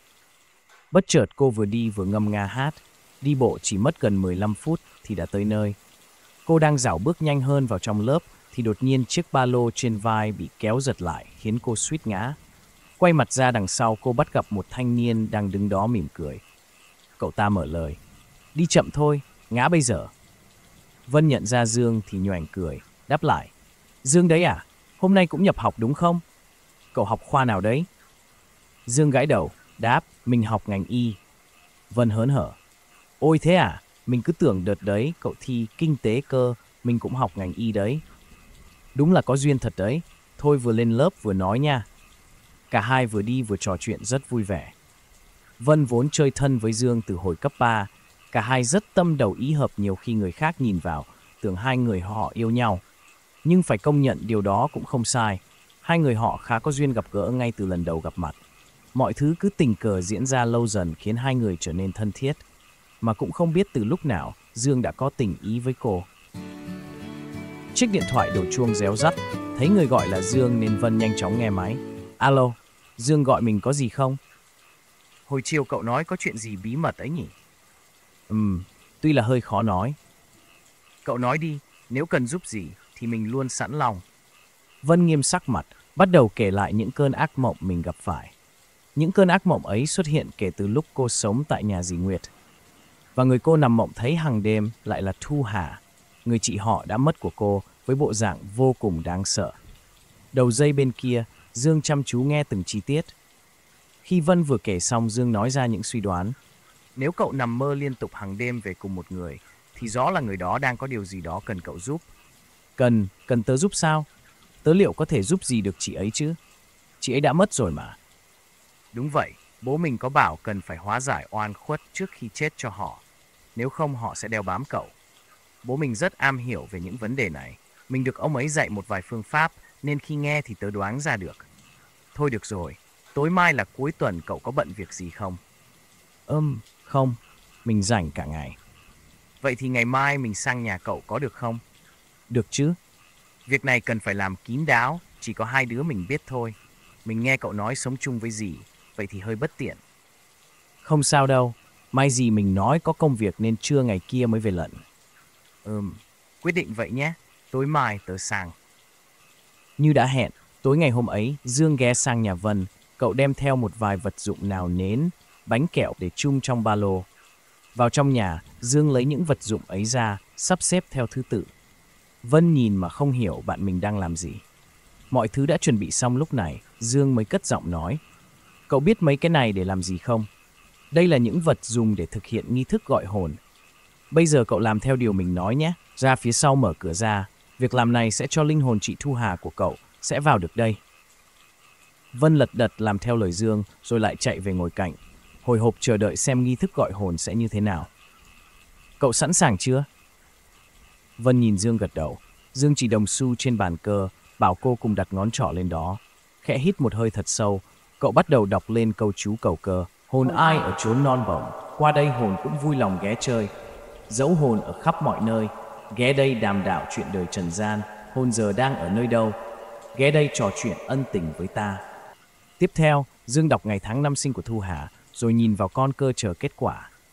S1: Bất chợt cô vừa đi vừa ngâm nga hát, đi bộ chỉ mất gần 15 phút thì đã tới nơi. Cô đang dảo bước nhanh hơn vào trong lớp thì đột nhiên chiếc ba lô trên vai bị kéo giật lại khiến cô suýt ngã. Quay mặt ra đằng sau cô bắt gặp một thanh niên đang đứng đó mỉm cười. Cậu ta mở lời: "Đi chậm thôi, ngã bây giờ." Vân nhận ra Dương thì nhoẻn cười, đáp lại: "Dương đấy à? Hôm nay cũng nhập học đúng không? Cậu học khoa nào đấy?" Dương gãi đầu, đáp: "Mình học ngành y." Vân hớn hở: "Ôi thế à? Mình cứ tưởng đợt đấy cậu thi kinh tế cơ, mình cũng học ngành y đấy." "Đúng là có duyên thật đấy, thôi vừa lên lớp vừa nói nha." Cả hai vừa đi vừa trò chuyện rất vui vẻ. Vân vốn chơi thân với Dương từ hồi cấp 3, cả hai rất tâm đầu ý hợp, nhiều khi người khác nhìn vào tưởng hai người họ yêu nhau. Nhưng phải công nhận điều đó cũng không sai, hai người họ khá có duyên gặp gỡ ngay từ lần đầu gặp mặt. Mọi thứ cứ tình cờ diễn ra lâu dần khiến hai người trở nên thân thiết. Mà cũng không biết từ lúc nào Dương đã có tình ý với cô. Chiếc điện thoại đổ chuông réo rắt, thấy người gọi là Dương nên Vân nhanh chóng nghe máy. "Alo, Dương gọi mình có gì không?" "Hồi chiều cậu nói có chuyện gì bí mật ấy nhỉ?" Tuy là hơi khó nói." "Cậu nói đi, nếu cần giúp gì thì mình luôn sẵn lòng." Vân nghiêm sắc mặt, bắt đầu kể lại những cơn ác mộng mình gặp phải. Những cơn ác mộng ấy xuất hiện kể từ lúc cô sống tại nhà dì Nguyệt. Và người cô nằm mộng thấy hàng đêm lại là Thu Hà, người chị họ đã mất của cô, với bộ dạng vô cùng đáng sợ. Đầu dây bên kia, Dương chăm chú nghe từng chi tiết. Khi Vân vừa kể xong, Dương nói ra những suy đoán. "Nếu cậu nằm mơ liên tục hàng đêm về cùng một người, thì rõ là người đó đang có điều gì đó cần cậu giúp." Cần tớ giúp sao? Tớ liệu có thể giúp gì được chị ấy chứ? Chị ấy đã mất rồi mà." "Đúng vậy, bố mình có bảo cần phải hóa giải oan khuất trước khi chết cho họ. Nếu không họ sẽ đeo bám cậu. Bố mình rất am hiểu về những vấn đề này. Mình được ông ấy dạy một vài phương pháp nên khi nghe thì tớ đoán ra được. Thôi được rồi, tối mai là cuối tuần, cậu có bận việc gì không?" Không, mình rảnh cả ngày." "Vậy thì ngày mai mình sang nhà cậu có được không?" "Được chứ." "Việc này cần phải làm kín đáo, chỉ có hai đứa mình biết thôi. Mình nghe cậu nói sống chung với dì, vậy thì hơi bất tiện." "Không sao đâu, mai dì mình nói có công việc nên trưa ngày kia mới về lận." Quyết định vậy nhé, tối mai tớ sang." Như đã hẹn, tối ngày hôm ấy, Dương ghé sang nhà Vân. Cậu đem theo một vài vật dụng nào nến, bánh kẹo để chung trong ba lô. Vào trong nhà, Dương lấy những vật dụng ấy ra, sắp xếp theo thứ tự. Vân nhìn mà không hiểu bạn mình đang làm gì. Mọi thứ đã chuẩn bị xong lúc này, Dương mới cất giọng nói: "Cậu biết mấy cái này để làm gì không? Đây là những vật dùng để thực hiện nghi thức gọi hồn. Bây giờ cậu làm theo điều mình nói nhé. Ra phía sau mở cửa ra. Việc làm này sẽ cho linh hồn chị Thu Hà của cậu sẽ vào được đây." Vân lật đật làm theo lời Dương rồi lại chạy về ngồi cạnh, hồi hộp chờ đợi xem nghi thức gọi hồn sẽ như thế nào. "Cậu sẵn sàng chưa?" Vân nhìn Dương gật đầu. Dương chỉ đồng xu trên bàn cờ, bảo cô cùng đặt ngón trỏ lên đó. Khẽ hít một hơi thật sâu, cậu bắt đầu đọc lên câu chú cầu cơ. "Hồn ai ở chốn non bổng, qua đây hồn cũng vui lòng ghé chơi. Dẫu hồn ở khắp mọi nơi, ghé đây đàm đạo chuyện đời trần gian. Hồn giờ đang ở nơi đâu, ghé đây trò chuyện ân tình với ta." Tiếp theo, Dương đọc ngày tháng năm sinh của Thu Hà, rồi nhìn vào con cơ chờ kết quả.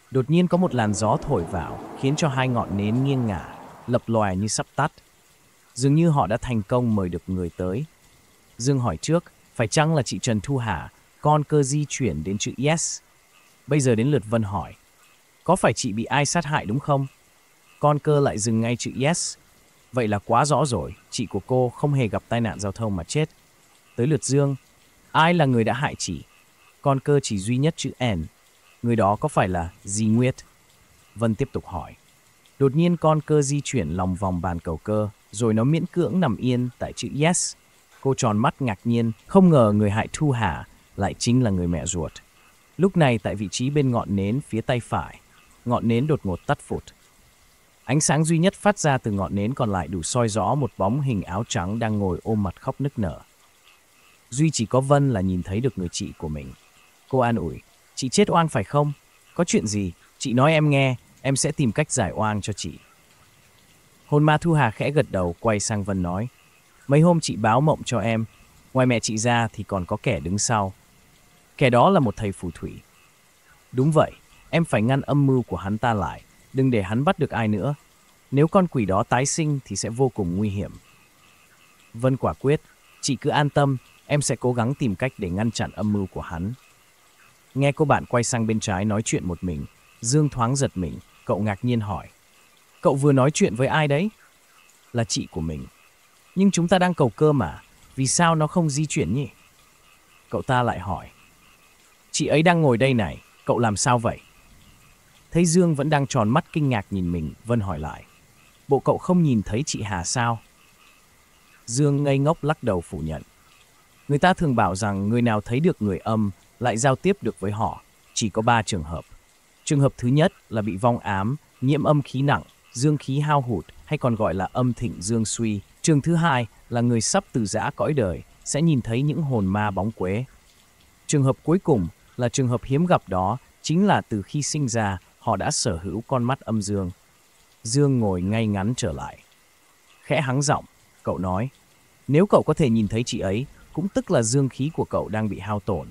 S1: Đột nhiên có một làn gió thổi vào, khiến cho hai ngọn nến nghiêng ngả, lập lòe như sắp tắt. Dường như họ đã thành công mời được người tới. Dương hỏi trước, phải chăng là chị Trần Thu Hà, con cơ di chuyển đến chữ yes? Bây giờ đến lượt Vân hỏi, có phải chị bị ai sát hại đúng không? Con cơ lại dừng ngay chữ yes. Vậy là quá rõ rồi, chị của cô không hề gặp tai nạn giao thông mà chết. Tới lượt Dương, ai là người đã hại chị? Con cơ chỉ duy nhất chữ N. Người đó có phải là Di Nguyệt? Vân tiếp tục hỏi. Đột nhiên con cơ di chuyển lòng vòng bàn cầu cơ, rồi nó miễn cưỡng nằm yên tại chữ yes. Cô tròn mắt ngạc nhiên, không ngờ người hại Thu Hà lại chính là người mẹ ruột. Lúc này tại vị trí bên ngọn nến phía tay phải, ngọn nến đột ngột tắt phụt. Ánh sáng duy nhất phát ra từ ngọn nến còn lại đủ soi rõ một bóng hình áo trắng đang ngồi ôm mặt khóc nức nở. Duy chỉ có Vân là nhìn thấy được người chị của mình. Cô an ủi, chị chết oan phải không? Có chuyện gì? Chị nói em nghe, em sẽ tìm cách giải oan cho chị. Hồn ma Thu Hà khẽ gật đầu, quay sang Vân nói, mấy hôm chị báo mộng cho em, ngoài mẹ chị ra thì còn có kẻ đứng sau. Kẻ đó là một thầy phù thủy. Đúng vậy, em phải ngăn âm mưu của hắn ta lại, đừng để hắn bắt được ai nữa. Nếu con quỷ đó tái sinh thì sẽ vô cùng nguy hiểm. Vân quả quyết, chị cứ an tâm, em sẽ cố gắng tìm cách để ngăn chặn âm mưu của hắn. Nghe cô bạn quay sang bên trái nói chuyện một mình, Dương thoáng giật mình, cậu ngạc nhiên hỏi. Cậu vừa nói chuyện với ai đấy? Là chị của mình. Nhưng chúng ta đang cầu cơ mà, vì sao nó không di chuyển nhỉ? Cậu ta lại hỏi. Chị ấy đang ngồi đây này, cậu làm sao vậy? Thấy Dương vẫn đang tròn mắt kinh ngạc nhìn mình, Vân hỏi lại. Bộ cậu không nhìn thấy chị Hà sao? Dương ngây ngốc lắc đầu phủ nhận. Người ta thường bảo rằng người nào thấy được người âm lại giao tiếp được với họ. Chỉ có 3 trường hợp. Trường hợp thứ nhất là bị vong ám, nhiễm âm khí nặng, dương khí hao hụt hay còn gọi là âm thịnh dương suy. Trường thứ hai là người sắp từ giã cõi đời sẽ nhìn thấy những hồn ma bóng quế. Trường hợp cuối cùng là trường hợp hiếm gặp đó chính là từ khi sinh ra họ đã sở hữu con mắt âm dương. Dương ngồi ngay ngắn trở lại. Khẽ hắng giọng, cậu nói, nếu cậu có thể nhìn thấy chị ấy, cũng tức là dương khí của cậu đang bị hao tổn.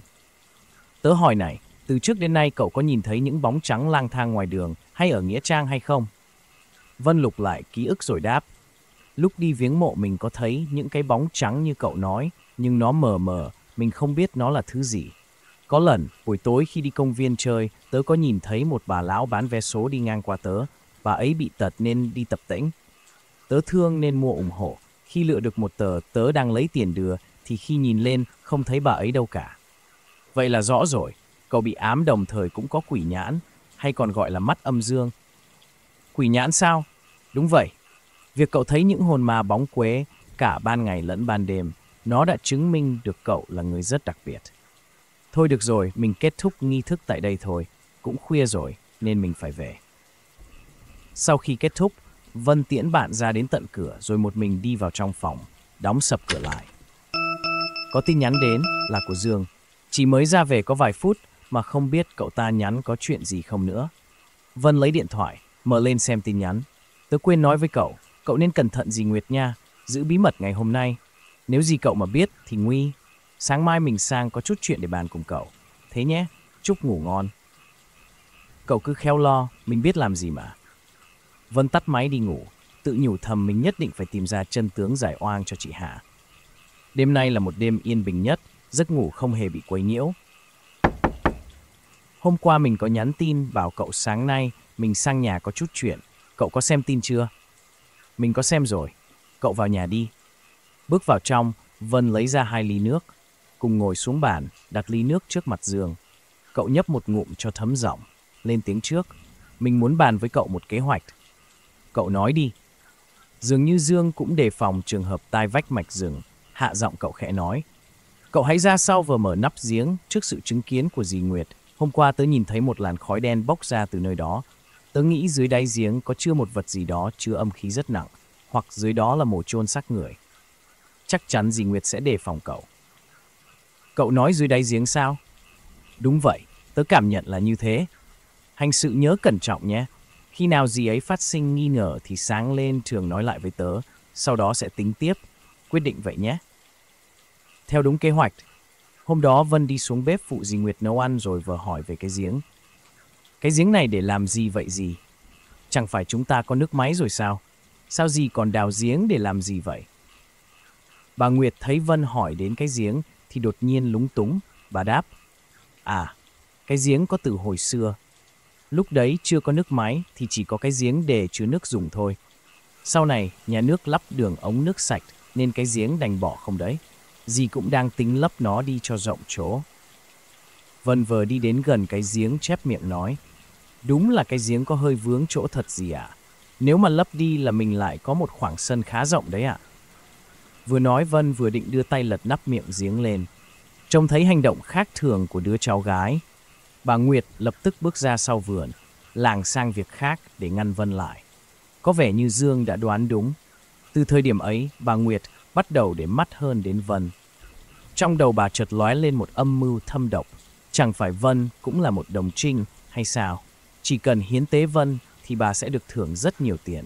S1: Tớ hỏi này, từ trước đến nay cậu có nhìn thấy những bóng trắng lang thang ngoài đường hay ở nghĩa trang hay không? Vân lục lại ký ức rồi đáp. Lúc đi viếng mộ mình có thấy những cái bóng trắng như cậu nói, nhưng nó mờ mờ, mình không biết nó là thứ gì. Có lần, buổi tối khi đi công viên chơi, tớ có nhìn thấy một bà lão bán vé số đi ngang qua tớ. Bà ấy bị tật nên đi tập tễnh. Tớ thương nên mua ủng hộ. Khi lựa được một tờ tớ đang lấy tiền đưa, thì khi nhìn lên không thấy bà ấy đâu cả. Vậy là rõ rồi, cậu bị ám đồng thời cũng có quỷ nhãn, hay còn gọi là mắt âm dương. Quỷ nhãn sao? Đúng vậy. Việc cậu thấy những hồn ma bóng quế cả ban ngày lẫn ban đêm, nó đã chứng minh được cậu là người rất đặc biệt. Thôi được rồi, mình kết thúc nghi thức tại đây thôi. Cũng khuya rồi, nên mình phải về. Sau khi kết thúc, Vân tiễn bạn ra đến tận cửa rồi một mình đi vào trong phòng, đóng sập cửa lại. Có tin nhắn đến là của Dương. Chỉ mới ra về có vài phút mà không biết cậu ta nhắn có chuyện gì không nữa. Vân lấy điện thoại, mở lên xem tin nhắn. Tớ quên nói với cậu, cậu nên cẩn thận dì Nguyệt nha, giữ bí mật ngày hôm nay. Nếu gì cậu mà biết thì nguy. Sáng mai mình sang có chút chuyện để bàn cùng cậu. Thế nhé, chúc ngủ ngon. Cậu cứ khéo lo, mình biết làm gì mà. Vân tắt máy đi ngủ, tự nhủ thầm mình nhất định phải tìm ra chân tướng giải oan cho chị Hà. Đêm nay là một đêm yên bình nhất, giấc ngủ không hề bị quấy nhiễu. Hôm qua mình có nhắn tin bảo cậu sáng nay mình sang nhà có chút chuyện. Cậu có xem tin chưa? Mình có xem rồi. Cậu vào nhà đi. Bước vào trong, Vân lấy ra 2 ly nước. Cùng ngồi xuống bàn, đặt ly nước trước mặt Dương. Cậu nhấp một ngụm cho thấm giọng, lên tiếng trước. Mình muốn bàn với cậu một kế hoạch. Cậu nói đi. Dường như Dương cũng đề phòng trường hợp tai vách mạch rừng. Hạ giọng cậu khẽ nói. Cậu hãy ra sau và mở nắp giếng trước sự chứng kiến của dì Nguyệt. Hôm qua tớ nhìn thấy một làn khói đen bốc ra từ nơi đó. Tớ nghĩ dưới đáy giếng có chứa một vật gì đó chứa âm khí rất nặng. Hoặc dưới đó là mồ chôn xác người. Chắc chắn dì Nguyệt sẽ đề phòng cậu. Cậu nói dưới đáy giếng sao? Đúng vậy, tớ cảm nhận là như thế. Hành sự nhớ cẩn trọng nhé. Khi nào dì ấy phát sinh nghi ngờ thì sáng lên thường nói lại với tớ. Sau đó sẽ tính tiếp. Quyết định vậy nhé. Theo đúng kế hoạch. Hôm đó Vân đi xuống bếp phụ dì Nguyệt nấu ăn rồi vừa hỏi về cái giếng. Cái giếng này để làm gì vậy dì? Chẳng phải chúng ta có nước máy rồi sao? Sao dì còn đào giếng để làm gì vậy? Bà Nguyệt thấy Vân hỏi đến cái giếng thì đột nhiên lúng túng. Bà đáp, à, cái giếng có từ hồi xưa. Lúc đấy chưa có nước máy thì chỉ có cái giếng để chứa nước dùng thôi. Sau này nhà nước lắp đường ống nước sạch nên cái giếng đành bỏ không đấy. Dì cũng đang tính lấp nó đi cho rộng chỗ. Vân vừa đi đến gần cái giếng chép miệng nói, đúng là cái giếng có hơi vướng chỗ thật gì ạ. Nếu mà lấp đi là mình lại có một khoảng sân khá rộng đấy ạ. Vừa nói Vân vừa định đưa tay lật nắp miệng giếng lên. Trông thấy hành động khác thường của đứa cháu gái, bà Nguyệt lập tức bước ra sau vườn, lảng sang việc khác để ngăn Vân lại. Có vẻ như Dương đã đoán đúng. Từ thời điểm ấy, bà Nguyệt bắt đầu để mắt hơn đến Vân. Trong đầu bà chợt lóe lên một âm mưu thâm độc. Chẳng phải Vân cũng là một đồng trinh hay sao? Chỉ cần hiến tế Vân thì bà sẽ được thưởng rất nhiều tiền.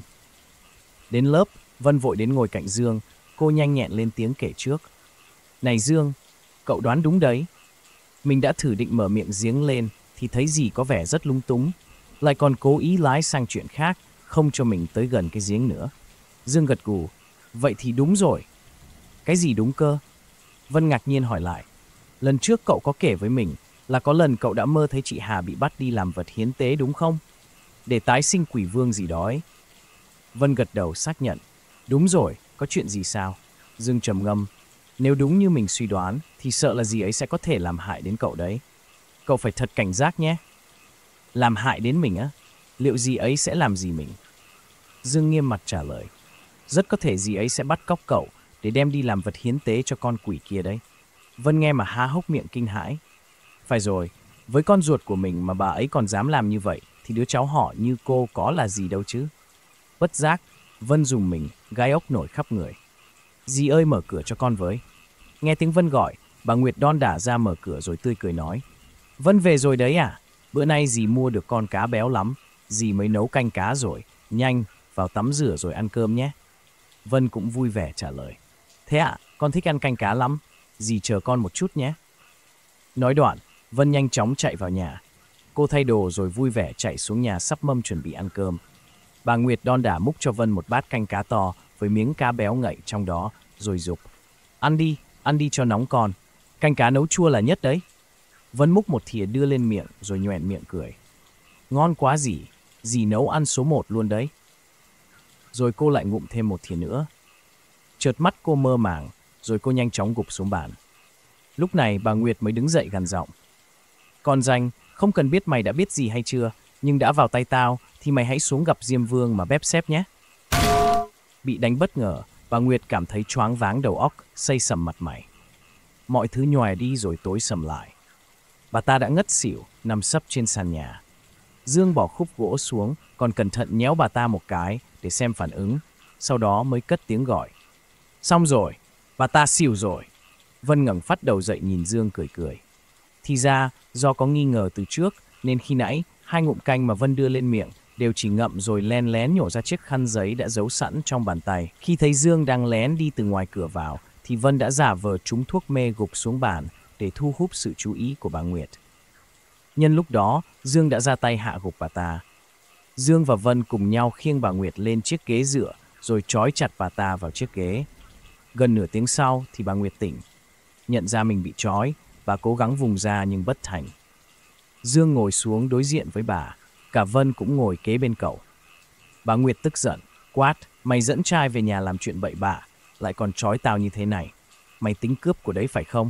S1: Đến lớp, Vân vội đến ngồi cạnh Dương. Cô nhanh nhẹn lên tiếng kể trước. Này Dương, cậu đoán đúng đấy. Mình đã thử định mở miệng giếng lên thì thấy dì có vẻ rất lung túng. Lại còn cố ý lái sang chuyện khác, không cho mình tới gần cái giếng nữa. Dương gật gù. Vậy thì đúng rồi. Cái gì đúng cơ? Vân ngạc nhiên hỏi lại. Lần trước cậu có kể với mình là có lần cậu đã mơ thấy chị Hà bị bắt đi làm vật hiến tế đúng không? Để tái sinh quỷ vương gì đó ấy. Vân gật đầu xác nhận. Đúng rồi, có chuyện gì sao? Dương trầm ngâm. Nếu đúng như mình suy đoán thì sợ là dì ấy sẽ có thể làm hại đến cậu đấy. Cậu phải thật cảnh giác nhé. Làm hại đến mình á? Liệu dì ấy sẽ làm gì mình? Dương nghiêm mặt trả lời. Rất có thể dì ấy sẽ bắt cóc cậu để đem đi làm vật hiến tế cho con quỷ kia đấy. Vân nghe mà há hốc miệng kinh hãi. Phải rồi, với con ruột của mình mà bà ấy còn dám làm như vậy thì đứa cháu họ như cô có là gì đâu chứ. Bất giác, Vân dùng mình, gai ốc nổi khắp người. Dì ơi mở cửa cho con với. Nghe tiếng Vân gọi, bà Nguyệt đon đả ra mở cửa rồi tươi cười nói. Vân về rồi đấy à? Bữa nay dì mua được con cá béo lắm. Dì mới nấu canh cá rồi. Nhanh, vào tắm rửa rồi ăn cơm nhé. Vân cũng vui vẻ trả lời. Thế ạ, con thích ăn canh cá lắm. Dì chờ con một chút nhé. Nói đoạn, Vân nhanh chóng chạy vào nhà. Cô thay đồ rồi vui vẻ chạy xuống nhà sắp mâm chuẩn bị ăn cơm. Bà Nguyệt đon đả múc cho Vân một bát canh cá to với miếng cá béo ngậy trong đó, rồi giục. Ăn đi cho nóng con. Canh cá nấu chua là nhất đấy. Vân múc một thìa đưa lên miệng rồi nhoẻn miệng cười. Ngon quá dì nấu ăn số 1 luôn đấy. Rồi cô lại ngụm thêm một thìa nữa. Chợt mắt cô mơ màng, rồi cô nhanh chóng gục xuống bàn. Lúc này bà Nguyệt mới đứng dậy gằn giọng. Con danh, không cần biết mày đã biết gì hay chưa, nhưng đã vào tay tao thì mày hãy xuống gặp Diêm Vương mà bép xép nhé. Bị đánh bất ngờ, bà Nguyệt cảm thấy choáng váng đầu óc, xây sầm mặt mày. Mọi thứ nhòe đi rồi tối sầm lại. Bà ta đã ngất xỉu, nằm sấp trên sàn nhà. Dương bỏ khúc gỗ xuống, còn cẩn thận nhéo bà ta một cái để xem phản ứng, sau đó mới cất tiếng gọi. Xong rồi, bà ta xỉu rồi. Vân ngẩng phát đầu dậy nhìn Dương cười cười. Thì ra, do có nghi ngờ từ trước, nên khi nãy, 2 ngụm canh mà Vân đưa lên miệng đều chỉ ngậm rồi len lén nhổ ra chiếc khăn giấy đã giấu sẵn trong bàn tay. Khi thấy Dương đang lén đi từ ngoài cửa vào, thì Vân đã giả vờ trúng thuốc mê gục xuống bàn để thu hút sự chú ý của bà Nguyệt. Nhân lúc đó, Dương đã ra tay hạ gục bà ta. Dương và Vân cùng nhau khiêng bà Nguyệt lên chiếc ghế dựa rồi trói chặt bà ta vào chiếc ghế. Gần nửa tiếng sau thì bà Nguyệt tỉnh. Nhận ra mình bị trói, bà cố gắng vùng ra nhưng bất thành. Dương ngồi xuống đối diện với bà, cả Vân cũng ngồi kế bên cậu. Bà Nguyệt tức giận, quát, mày dẫn trai về nhà làm chuyện bậy bạ, lại còn trói tao như thế này. Mày tính cướp của đấy phải không?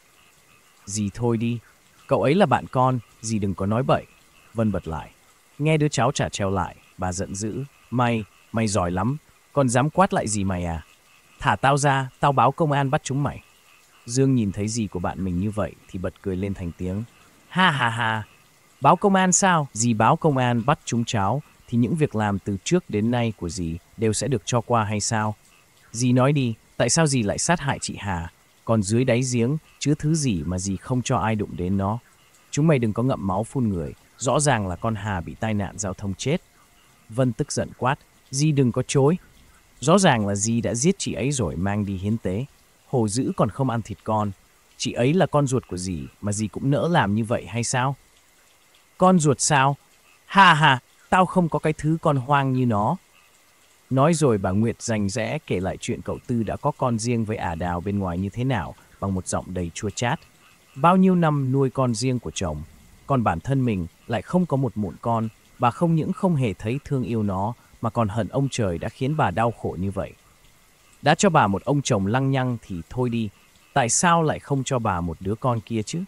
S1: Dì thôi đi, cậu ấy là bạn con, dì đừng có nói bậy. Vân bật lại. Nghe đứa cháu trả treo lại, bà giận dữ. Mày giỏi lắm, còn dám quát lại dì mày à? Thả tao ra, tao báo công an bắt chúng mày. Dương nhìn thấy dì của bạn mình như vậy thì bật cười lên thành tiếng. Ha ha ha, báo công an sao? Dì báo công an bắt chúng cháu thì những việc làm từ trước đến nay của dì đều sẽ được cho qua hay sao? Dì nói đi, tại sao dì lại sát hại chị Hà? Còn dưới đáy giếng chứa thứ gì mà dì không cho ai đụng đến nó? Chúng mày đừng có ngậm máu phun người, rõ ràng là con Hà bị tai nạn giao thông chết. Vân tức giận quát, dì đừng có chối. Rõ ràng là dì đã giết chị ấy rồi mang đi hiến tế. Hổ dữ còn không ăn thịt con. Chị ấy là con ruột của dì mà dì cũng nỡ làm như vậy hay sao? Con ruột sao? Ha ha, tao không có cái thứ con hoang như nó. Nói rồi bà Nguyệt rành rẽ kể lại chuyện cậu Tư đã có con riêng với ả Đào bên ngoài như thế nào bằng một giọng đầy chua chát. Bao nhiêu năm nuôi con riêng của chồng, còn bản thân mình lại không có một mụn con, bà không những không hề thấy thương yêu nó mà còn hận ông trời đã khiến bà đau khổ như vậy. Đã cho bà một ông chồng lăng nhăng thì thôi đi, tại sao lại không cho bà một đứa con kia chứ?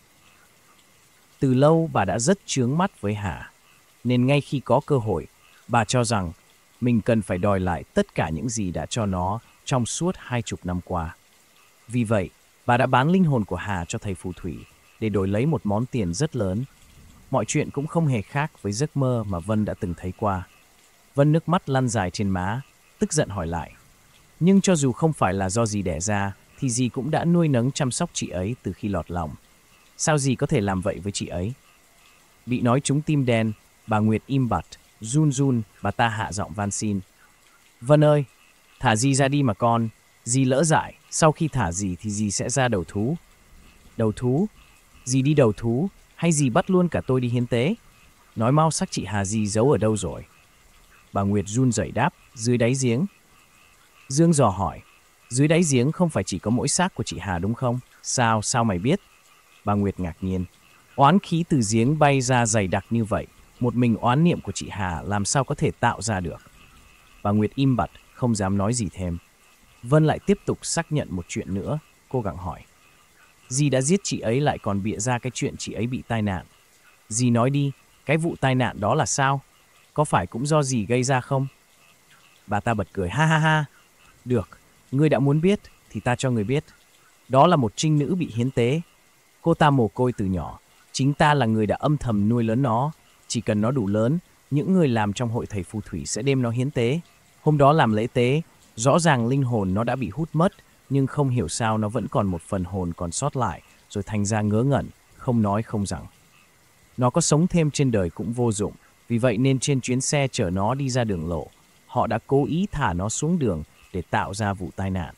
S1: Từ lâu bà đã rất chướng mắt với Hà, nên ngay khi có cơ hội, bà cho rằng mình cần phải đòi lại tất cả những gì đã cho nó trong suốt 20 năm qua. Vì vậy, bà đã bán linh hồn của Hà cho thầy phù thủy để đổi lấy một món tiền rất lớn. Mọi chuyện cũng không hề khác với giấc mơ mà Vân đã từng thấy qua. Vân nước mắt lăn dài trên má, tức giận hỏi lại. Nhưng cho dù không phải là do dì đẻ ra, thì dì cũng đã nuôi nấng chăm sóc chị ấy từ khi lọt lòng. Sao dì có thể làm vậy với chị ấy? Bị nói trúng tim đen, bà Nguyệt im bặt, run run, bà ta hạ giọng van xin. Vân ơi, thả dì ra đi mà con. Dì lỡ dại, sau khi thả dì thì dì sẽ ra đầu thú. Đầu thú? Dì đi đầu thú, hay dì bắt luôn cả tôi đi hiến tế? Nói mau xác chị Hà dì giấu ở đâu rồi? Bà Nguyệt run rẩy đáp, dưới đáy giếng. Dương dò hỏi, dưới đáy giếng không phải chỉ có mỗi xác của chị Hà đúng không? Sao mày biết? Bà Nguyệt ngạc nhiên. Oán khí từ giếng bay ra dày đặc như vậy, một mình oán niệm của chị Hà làm sao có thể tạo ra được? Bà Nguyệt im bặt, không dám nói gì thêm. Vân lại tiếp tục xác nhận một chuyện nữa, cô gặng hỏi. Dì đã giết chị ấy lại còn bịa ra cái chuyện chị ấy bị tai nạn. Dì nói đi, cái vụ tai nạn đó là sao? Có phải cũng do dì gây ra không? Bà ta bật cười ha ha ha. Được, ngươi đã muốn biết thì ta cho ngươi biết. Đó là một trinh nữ bị hiến tế. Cô ta mồ côi từ nhỏ. Chính ta là người đã âm thầm nuôi lớn nó. Chỉ cần nó đủ lớn, những người làm trong hội thầy phù thủy sẽ đem nó hiến tế. Hôm đó làm lễ tế, rõ ràng linh hồn nó đã bị hút mất, nhưng không hiểu sao nó vẫn còn một phần hồn còn sót lại, rồi thành ra ngớ ngẩn, không nói không rằng. Nó có sống thêm trên đời cũng vô dụng, vì vậy nên trên chuyến xe chở nó đi ra đường lộ, họ đã cố ý thả nó xuống đường để tạo ra vụ tai nạn.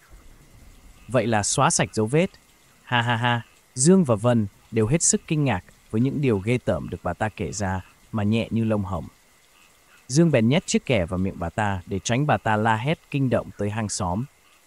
S1: Vậy là xóa sạch dấu vết. Ha ha ha, Dương và Vân đều hết sức kinh ngạc với những điều ghê tởm được bà ta kể ra mà nhẹ như lông hồng. Dương bèn nhét chiếc kẻ vào miệng bà ta để tránh bà ta la hét kinh động tới hàng xóm.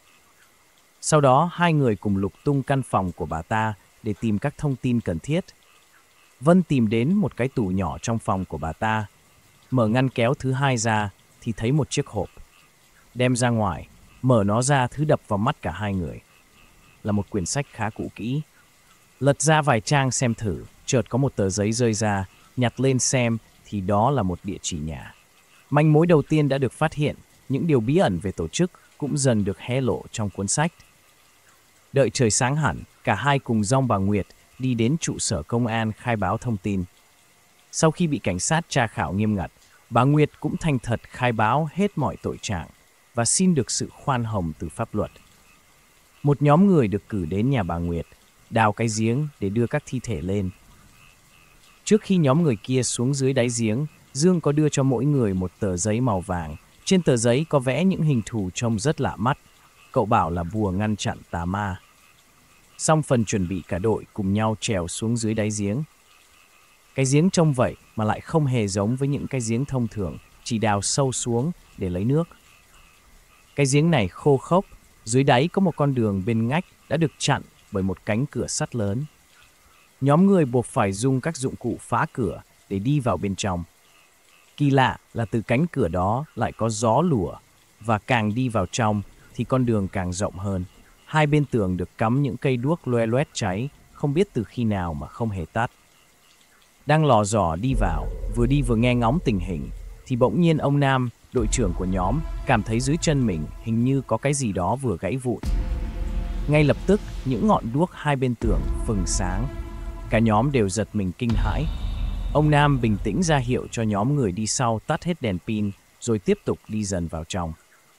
S1: Sau đó hai người cùng lục tung căn phòng của bà ta để tìm các thông tin cần thiết. Vân tìm đến một cái tủ nhỏ trong phòng của bà ta. Mở ngăn kéo thứ hai ra thì thấy một chiếc hộp. Đem ra ngoài, mở nó ra thứ đập vào mắt cả hai người. Là một quyển sách khá cũ kỹ. Lật ra vài trang xem thử, chợt có một tờ giấy rơi ra, nhặt lên xem thì đó là một địa chỉ nhà. Manh mối đầu tiên đã được phát hiện, những điều bí ẩn về tổ chức cũng dần được hé lộ trong cuốn sách. Đợi trời sáng hẳn, cả hai cùng dong bà Nguyệt đi đến trụ sở công an khai báo thông tin. Sau khi bị cảnh sát tra khảo nghiêm ngặt, bà Nguyệt cũng thành thật khai báo hết mọi tội trạng và xin được sự khoan hồng từ pháp luật. Một nhóm người được cử đến nhà bà Nguyệt, đào cái giếng để đưa các thi thể lên. Trước khi nhóm người kia xuống dưới đáy giếng, Dương có đưa cho mỗi người một tờ giấy màu vàng. Trên tờ giấy có vẽ những hình thù trông rất lạ mắt. Cậu bảo là bùa ngăn chặn tà ma. Xong phần chuẩn bị, cả đội cùng nhau trèo xuống dưới đáy giếng. Cái giếng trông vậy mà lại không hề giống với những cái giếng thông thường, chỉ đào sâu xuống để lấy nước. Cái giếng này khô khốc, dưới đáy có một con đường bên ngách đã được chặn bởi một cánh cửa sắt lớn. Nhóm người buộc phải dùng các dụng cụ phá cửa để đi vào bên trong. Kỳ lạ là từ cánh cửa đó lại có gió lùa, và càng đi vào trong thì con đường càng rộng hơn. Hai bên tường được cắm những cây đuốc loe loét cháy, không biết từ khi nào mà không hề tắt. Đang lò dò đi vừa nghe ngóng tình hình, thì bỗng nhiên ông Nam, đội trưởng của nhóm, cảm thấy dưới chân mình hình như có cái gì đó vừa gãy vụn. Ngay lập tức, những ngọn đuốc hai bên tường phừng sáng. Cả nhóm đều giật mình kinh hãi. Ông Nam bình tĩnh ra hiệu cho nhóm người đi sau tắt hết đèn pin, rồi tiếp tục đi dần vào trong.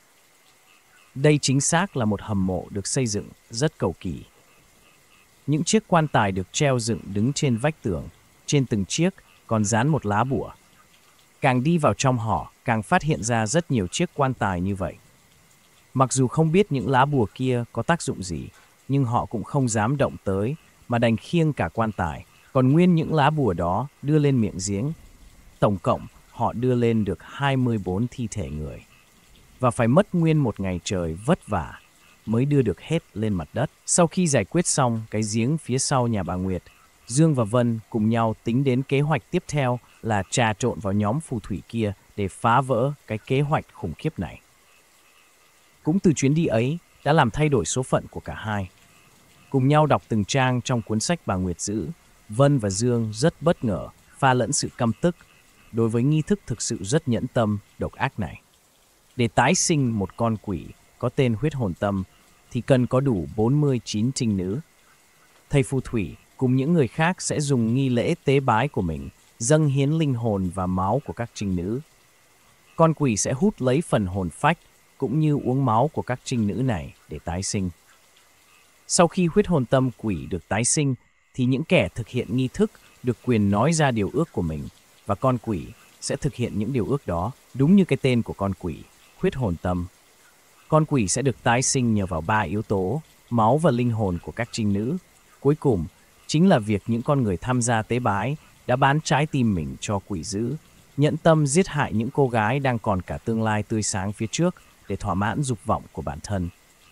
S1: Đây chính xác là một hầm mộ được xây dựng rất cầu kỳ. Những chiếc quan tài được treo dựng đứng trên vách tường, trên từng chiếc còn dán một lá bùa. Càng đi vào trong họ, càng phát hiện ra rất nhiều chiếc quan tài như vậy. Mặc dù không biết những lá bùa kia có tác dụng gì, nhưng họ cũng không dám động tới, mà đành khiêng cả quan tài, còn nguyên những lá bùa đó đưa lên miệng giếng. Tổng cộng họ đưa lên được 24 thi thể người. Và phải mất nguyên một ngày trời vất vả mới đưa được hết lên mặt đất. Sau khi giải quyết xong cái giếng phía sau nhà bà Nguyệt, Dương và Vân cùng nhau tính đến kế hoạch tiếp theo là trà trộn vào nhóm phù thủy kia để phá vỡ cái kế hoạch khủng khiếp này. Cũng từ chuyến đi ấy đã làm thay đổi số phận của cả hai. Cùng nhau đọc từng trang trong cuốn sách bà Nguyệt giữ, Vân và Dương rất bất ngờ, pha lẫn sự căm tức đối với nghi thức thực sự rất nhẫn tâm, độc ác này. Để tái sinh một con quỷ có tên huyết hồn tâm thì cần có đủ 49 trinh nữ. Thầy phù thủy cùng những người khác sẽ dùng nghi lễ tế bái của mình dâng hiến linh hồn và máu của các trinh nữ. Con quỷ sẽ hút lấy phần hồn phách cũng như uống máu của các trinh nữ này để tái sinh. Sau khi huyết hồn tâm quỷ được tái sinh thì những kẻ thực hiện nghi thức được quyền nói ra điều ước của mình và con quỷ sẽ thực hiện những điều ước đó đúng như cái tên của con quỷ, huyết hồn tâm. Con quỷ sẽ được tái sinh nhờ vào 3 yếu tố, máu và linh hồn của các trinh nữ. Cuối cùng chính là việc những con người tham gia tế bái đã bán trái tim mình cho quỷ dữ, nhẫn tâm giết hại những cô gái đang còn cả tương lai tươi sáng phía trước để thỏa mãn dục vọng của bản thân.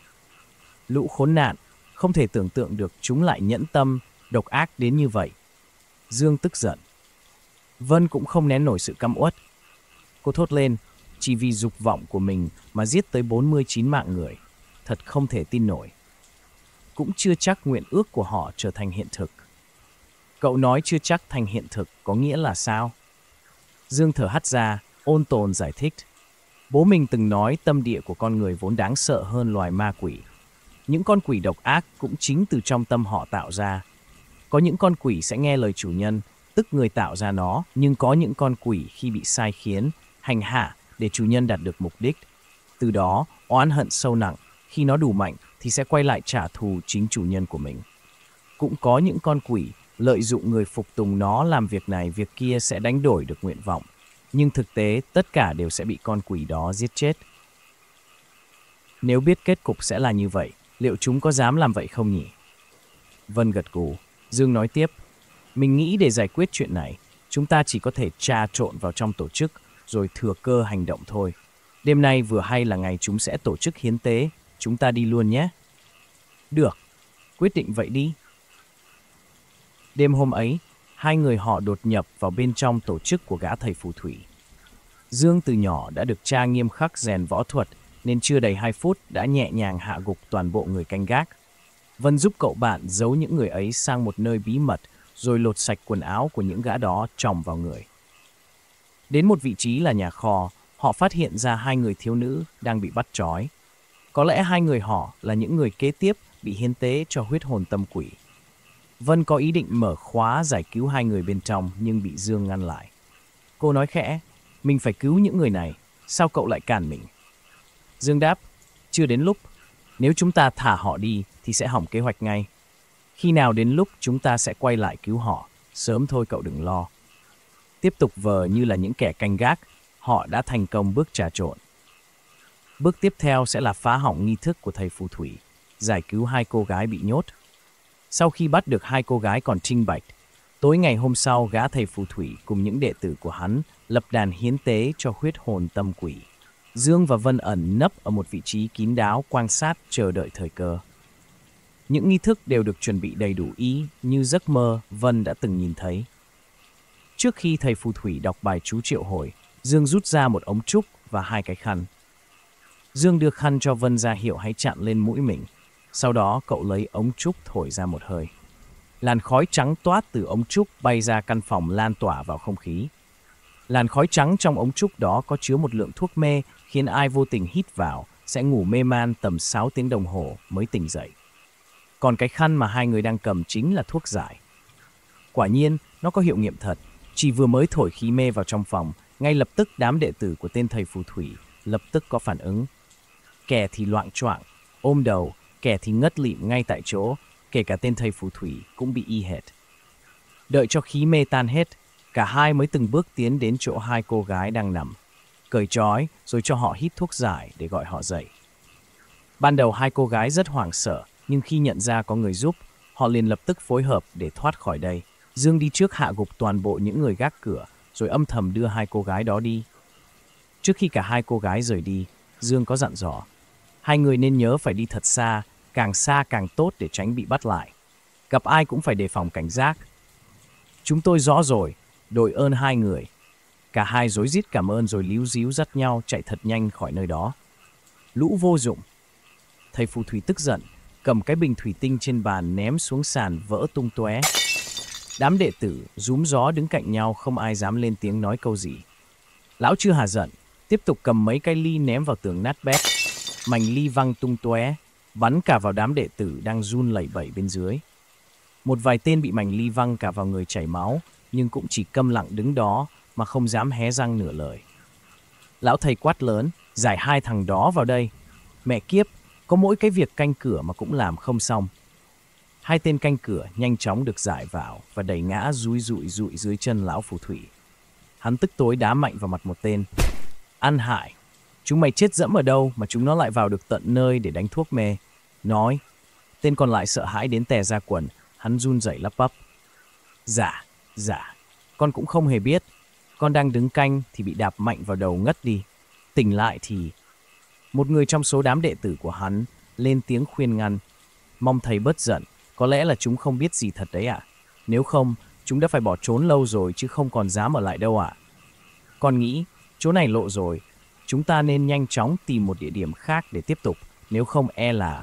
S1: Lũ khốn nạn, không thể tưởng tượng được chúng lại nhẫn tâm, độc ác đến như vậy. Dương tức giận. Vân cũng không nén nổi sự căm uất. Cô thốt lên, chỉ vì dục vọng của mình mà giết tới 49 mạng người. Thật không thể tin nổi. Cũng chưa chắc nguyện ước của họ trở thành hiện thực. Cậu nói chưa chắc thành hiện thực có nghĩa là sao? Dương thở hắt ra, ôn tồn giải thích. Bố mình từng nói tâm địa của con người vốn đáng sợ hơn loài ma quỷ. Những con quỷ độc ác cũng chính từ trong tâm họ tạo ra. Có những con quỷ sẽ nghe lời chủ nhân, tức người tạo ra nó, nhưng có những con quỷ khi bị sai khiến, hành hạ để chủ nhân đạt được mục đích. Từ đó, oán hận sâu nặng, khi nó đủ mạnh thì sẽ quay lại trả thù chính chủ nhân của mình. Cũng có những con quỷ lợi dụng người phục tùng nó làm việc này việc kia sẽ đánh đổi được nguyện vọng. Nhưng thực tế tất cả đều sẽ bị con quỷ đó giết chết. Nếu biết kết cục sẽ là như vậy, liệu chúng có dám làm vậy không nhỉ? Vân gật gù. Dương nói tiếp, mình nghĩ để giải quyết chuyện này, chúng ta chỉ có thể trà trộn vào trong tổ chức rồi thừa cơ hành động thôi. Đêm nay vừa hay là ngày chúng sẽ tổ chức hiến tế, chúng ta đi luôn nhé. Được, quyết định vậy đi. Đêm hôm ấy, hai người họ đột nhập vào bên trong tổ chức của gã thầy phù thủy. Dương từ nhỏ đã được cha nghiêm khắc rèn võ thuật nên chưa đầy 2 phút đã nhẹ nhàng hạ gục toàn bộ người canh gác. Vân giúp cậu bạn giấu những người ấy sang một nơi bí mật rồi lột sạch quần áo của những gã đó chồng vào người. Đến một vị trí là nhà kho, họ phát hiện ra 2 người thiếu nữ đang bị bắt trói. Có lẽ 2 người họ là những người kế tiếp bị hiến tế cho huyết hồn tâm quỷ. Vân có ý định mở khóa giải cứu 2 người bên trong nhưng bị Dương ngăn lại. Cô nói khẽ, mình phải cứu những người này, sao cậu lại cản mình? Dương đáp, chưa đến lúc. Nếu chúng ta thả họ đi thì sẽ hỏng kế hoạch ngay. Khi nào đến lúc chúng ta sẽ quay lại cứu họ, sớm thôi cậu đừng lo. Tiếp tục vờ như là những kẻ canh gác, họ đã thành công bước trà trộn. Bước tiếp theo sẽ là phá hỏng nghi thức của thầy phù thủy, giải cứu 2 cô gái bị nhốt. Sau khi bắt được 2 cô gái còn trinh bạch, tối ngày hôm sau gã thầy phù thủy cùng những đệ tử của hắn lập đàn hiến tế cho huyết hồn tâm quỷ. Dương và Vân ẩn nấp ở một vị trí kín đáo quan sát chờ đợi thời cơ. Những nghi thức đều được chuẩn bị đầy đủ ý như giấc mơ Vân đã từng nhìn thấy. Trước khi thầy phù thủy đọc bài chú triệu hồi, Dương rút ra một ống trúc và 2 cái khăn. Dương đưa khăn cho Vân ra hiệu hãy chặn lên mũi mình. Sau đó cậu lấy ống trúc thổi ra một hơi. Làn khói trắng toát từ ống trúc bay ra căn phòng lan tỏa vào không khí. Làn khói trắng trong ống trúc đó có chứa một lượng thuốc mê khiến ai vô tình hít vào sẽ ngủ mê man tầm 6 tiếng đồng hồ mới tỉnh dậy. Còn cái khăn mà 2 người đang cầm chính là thuốc giải. Quả nhiên, nó có hiệu nghiệm thật. Chỉ vừa mới thổi khí mê vào trong phòng, ngay lập tức đám đệ tử của tên thầy phù thủy lập tức có phản ứng. Kẻ thì loạng choạng, ôm đầu, kẻ thì ngất lịm ngay tại chỗ, kể cả tên thầy phù thủy cũng bị y hệt. Đợi cho khí mê tan hết, cả hai mới từng bước tiến đến chỗ 2 cô gái đang nằm, cởi trói rồi cho họ hít thuốc giải để gọi họ dậy. Ban đầu 2 cô gái rất hoảng sợ, nhưng khi nhận ra có người giúp, họ liền lập tức phối hợp để thoát khỏi đây. Dương đi trước hạ gục toàn bộ những người gác cửa, rồi âm thầm đưa hai cô gái đó đi. Trước khi cả hai cô gái rời đi, Dương có dặn dò, hai người nên nhớ phải đi thật xa càng tốt để tránh bị bắt lại. Gặp ai cũng phải đề phòng cảnh giác. Chúng tôi rõ rồi, đội ơn hai người. Cả hai rối rít cảm ơn rồi líu ríu dắt nhau chạy thật nhanh khỏi nơi đó. Lũ vô dụng. Thầy phù thủy tức giận, cầm cái bình thủy tinh trên bàn ném xuống sàn vỡ tung tóe. Đám đệ tử rúm gió đứng cạnh nhau, không ai dám lên tiếng nói câu gì. Lão chưa hà giận, tiếp tục cầm mấy cái ly ném vào tường nát bét. Mảnh ly văng tung tóe, bắn cả vào đám đệ tử đang run lẩy bẩy bên dưới. Một vài tên bị mảnh ly văng cả vào người chảy máu, nhưng cũng chỉ câm lặng đứng đó mà không dám hé răng nửa lời. Lão thầy quát lớn, giải hai thằng đó vào đây. Mẹ kiếp, có mỗi cái việc canh cửa mà cũng làm không xong. Hai tên canh cửa nhanh chóng được giải vào và đẩy ngã rúi rụi dưới chân lão phù thủy. Hắn tức tối đá mạnh vào mặt một tên. Ăn hại, chúng mày chết dẫm ở đâu mà chúng nó lại vào được tận nơi để đánh thuốc mê. Nói. Tên còn lại sợ hãi đến tè ra quần, hắn run rẩy lắp bắp. Dạ, con cũng không hề biết. Con đang đứng canh thì bị đạp mạnh vào đầu ngất đi. Tỉnh lại thì... Một người trong số đám đệ tử của hắn lên tiếng khuyên ngăn. Mong thầy bớt giận, có lẽ là chúng không biết gì thật đấy ạ. Nếu không, chúng đã phải bỏ trốn lâu rồi chứ không còn dám ở lại đâu ạ. Con nghĩ, chỗ này lộ rồi, chúng ta nên nhanh chóng tìm một địa điểm khác để tiếp tục, nếu không e là...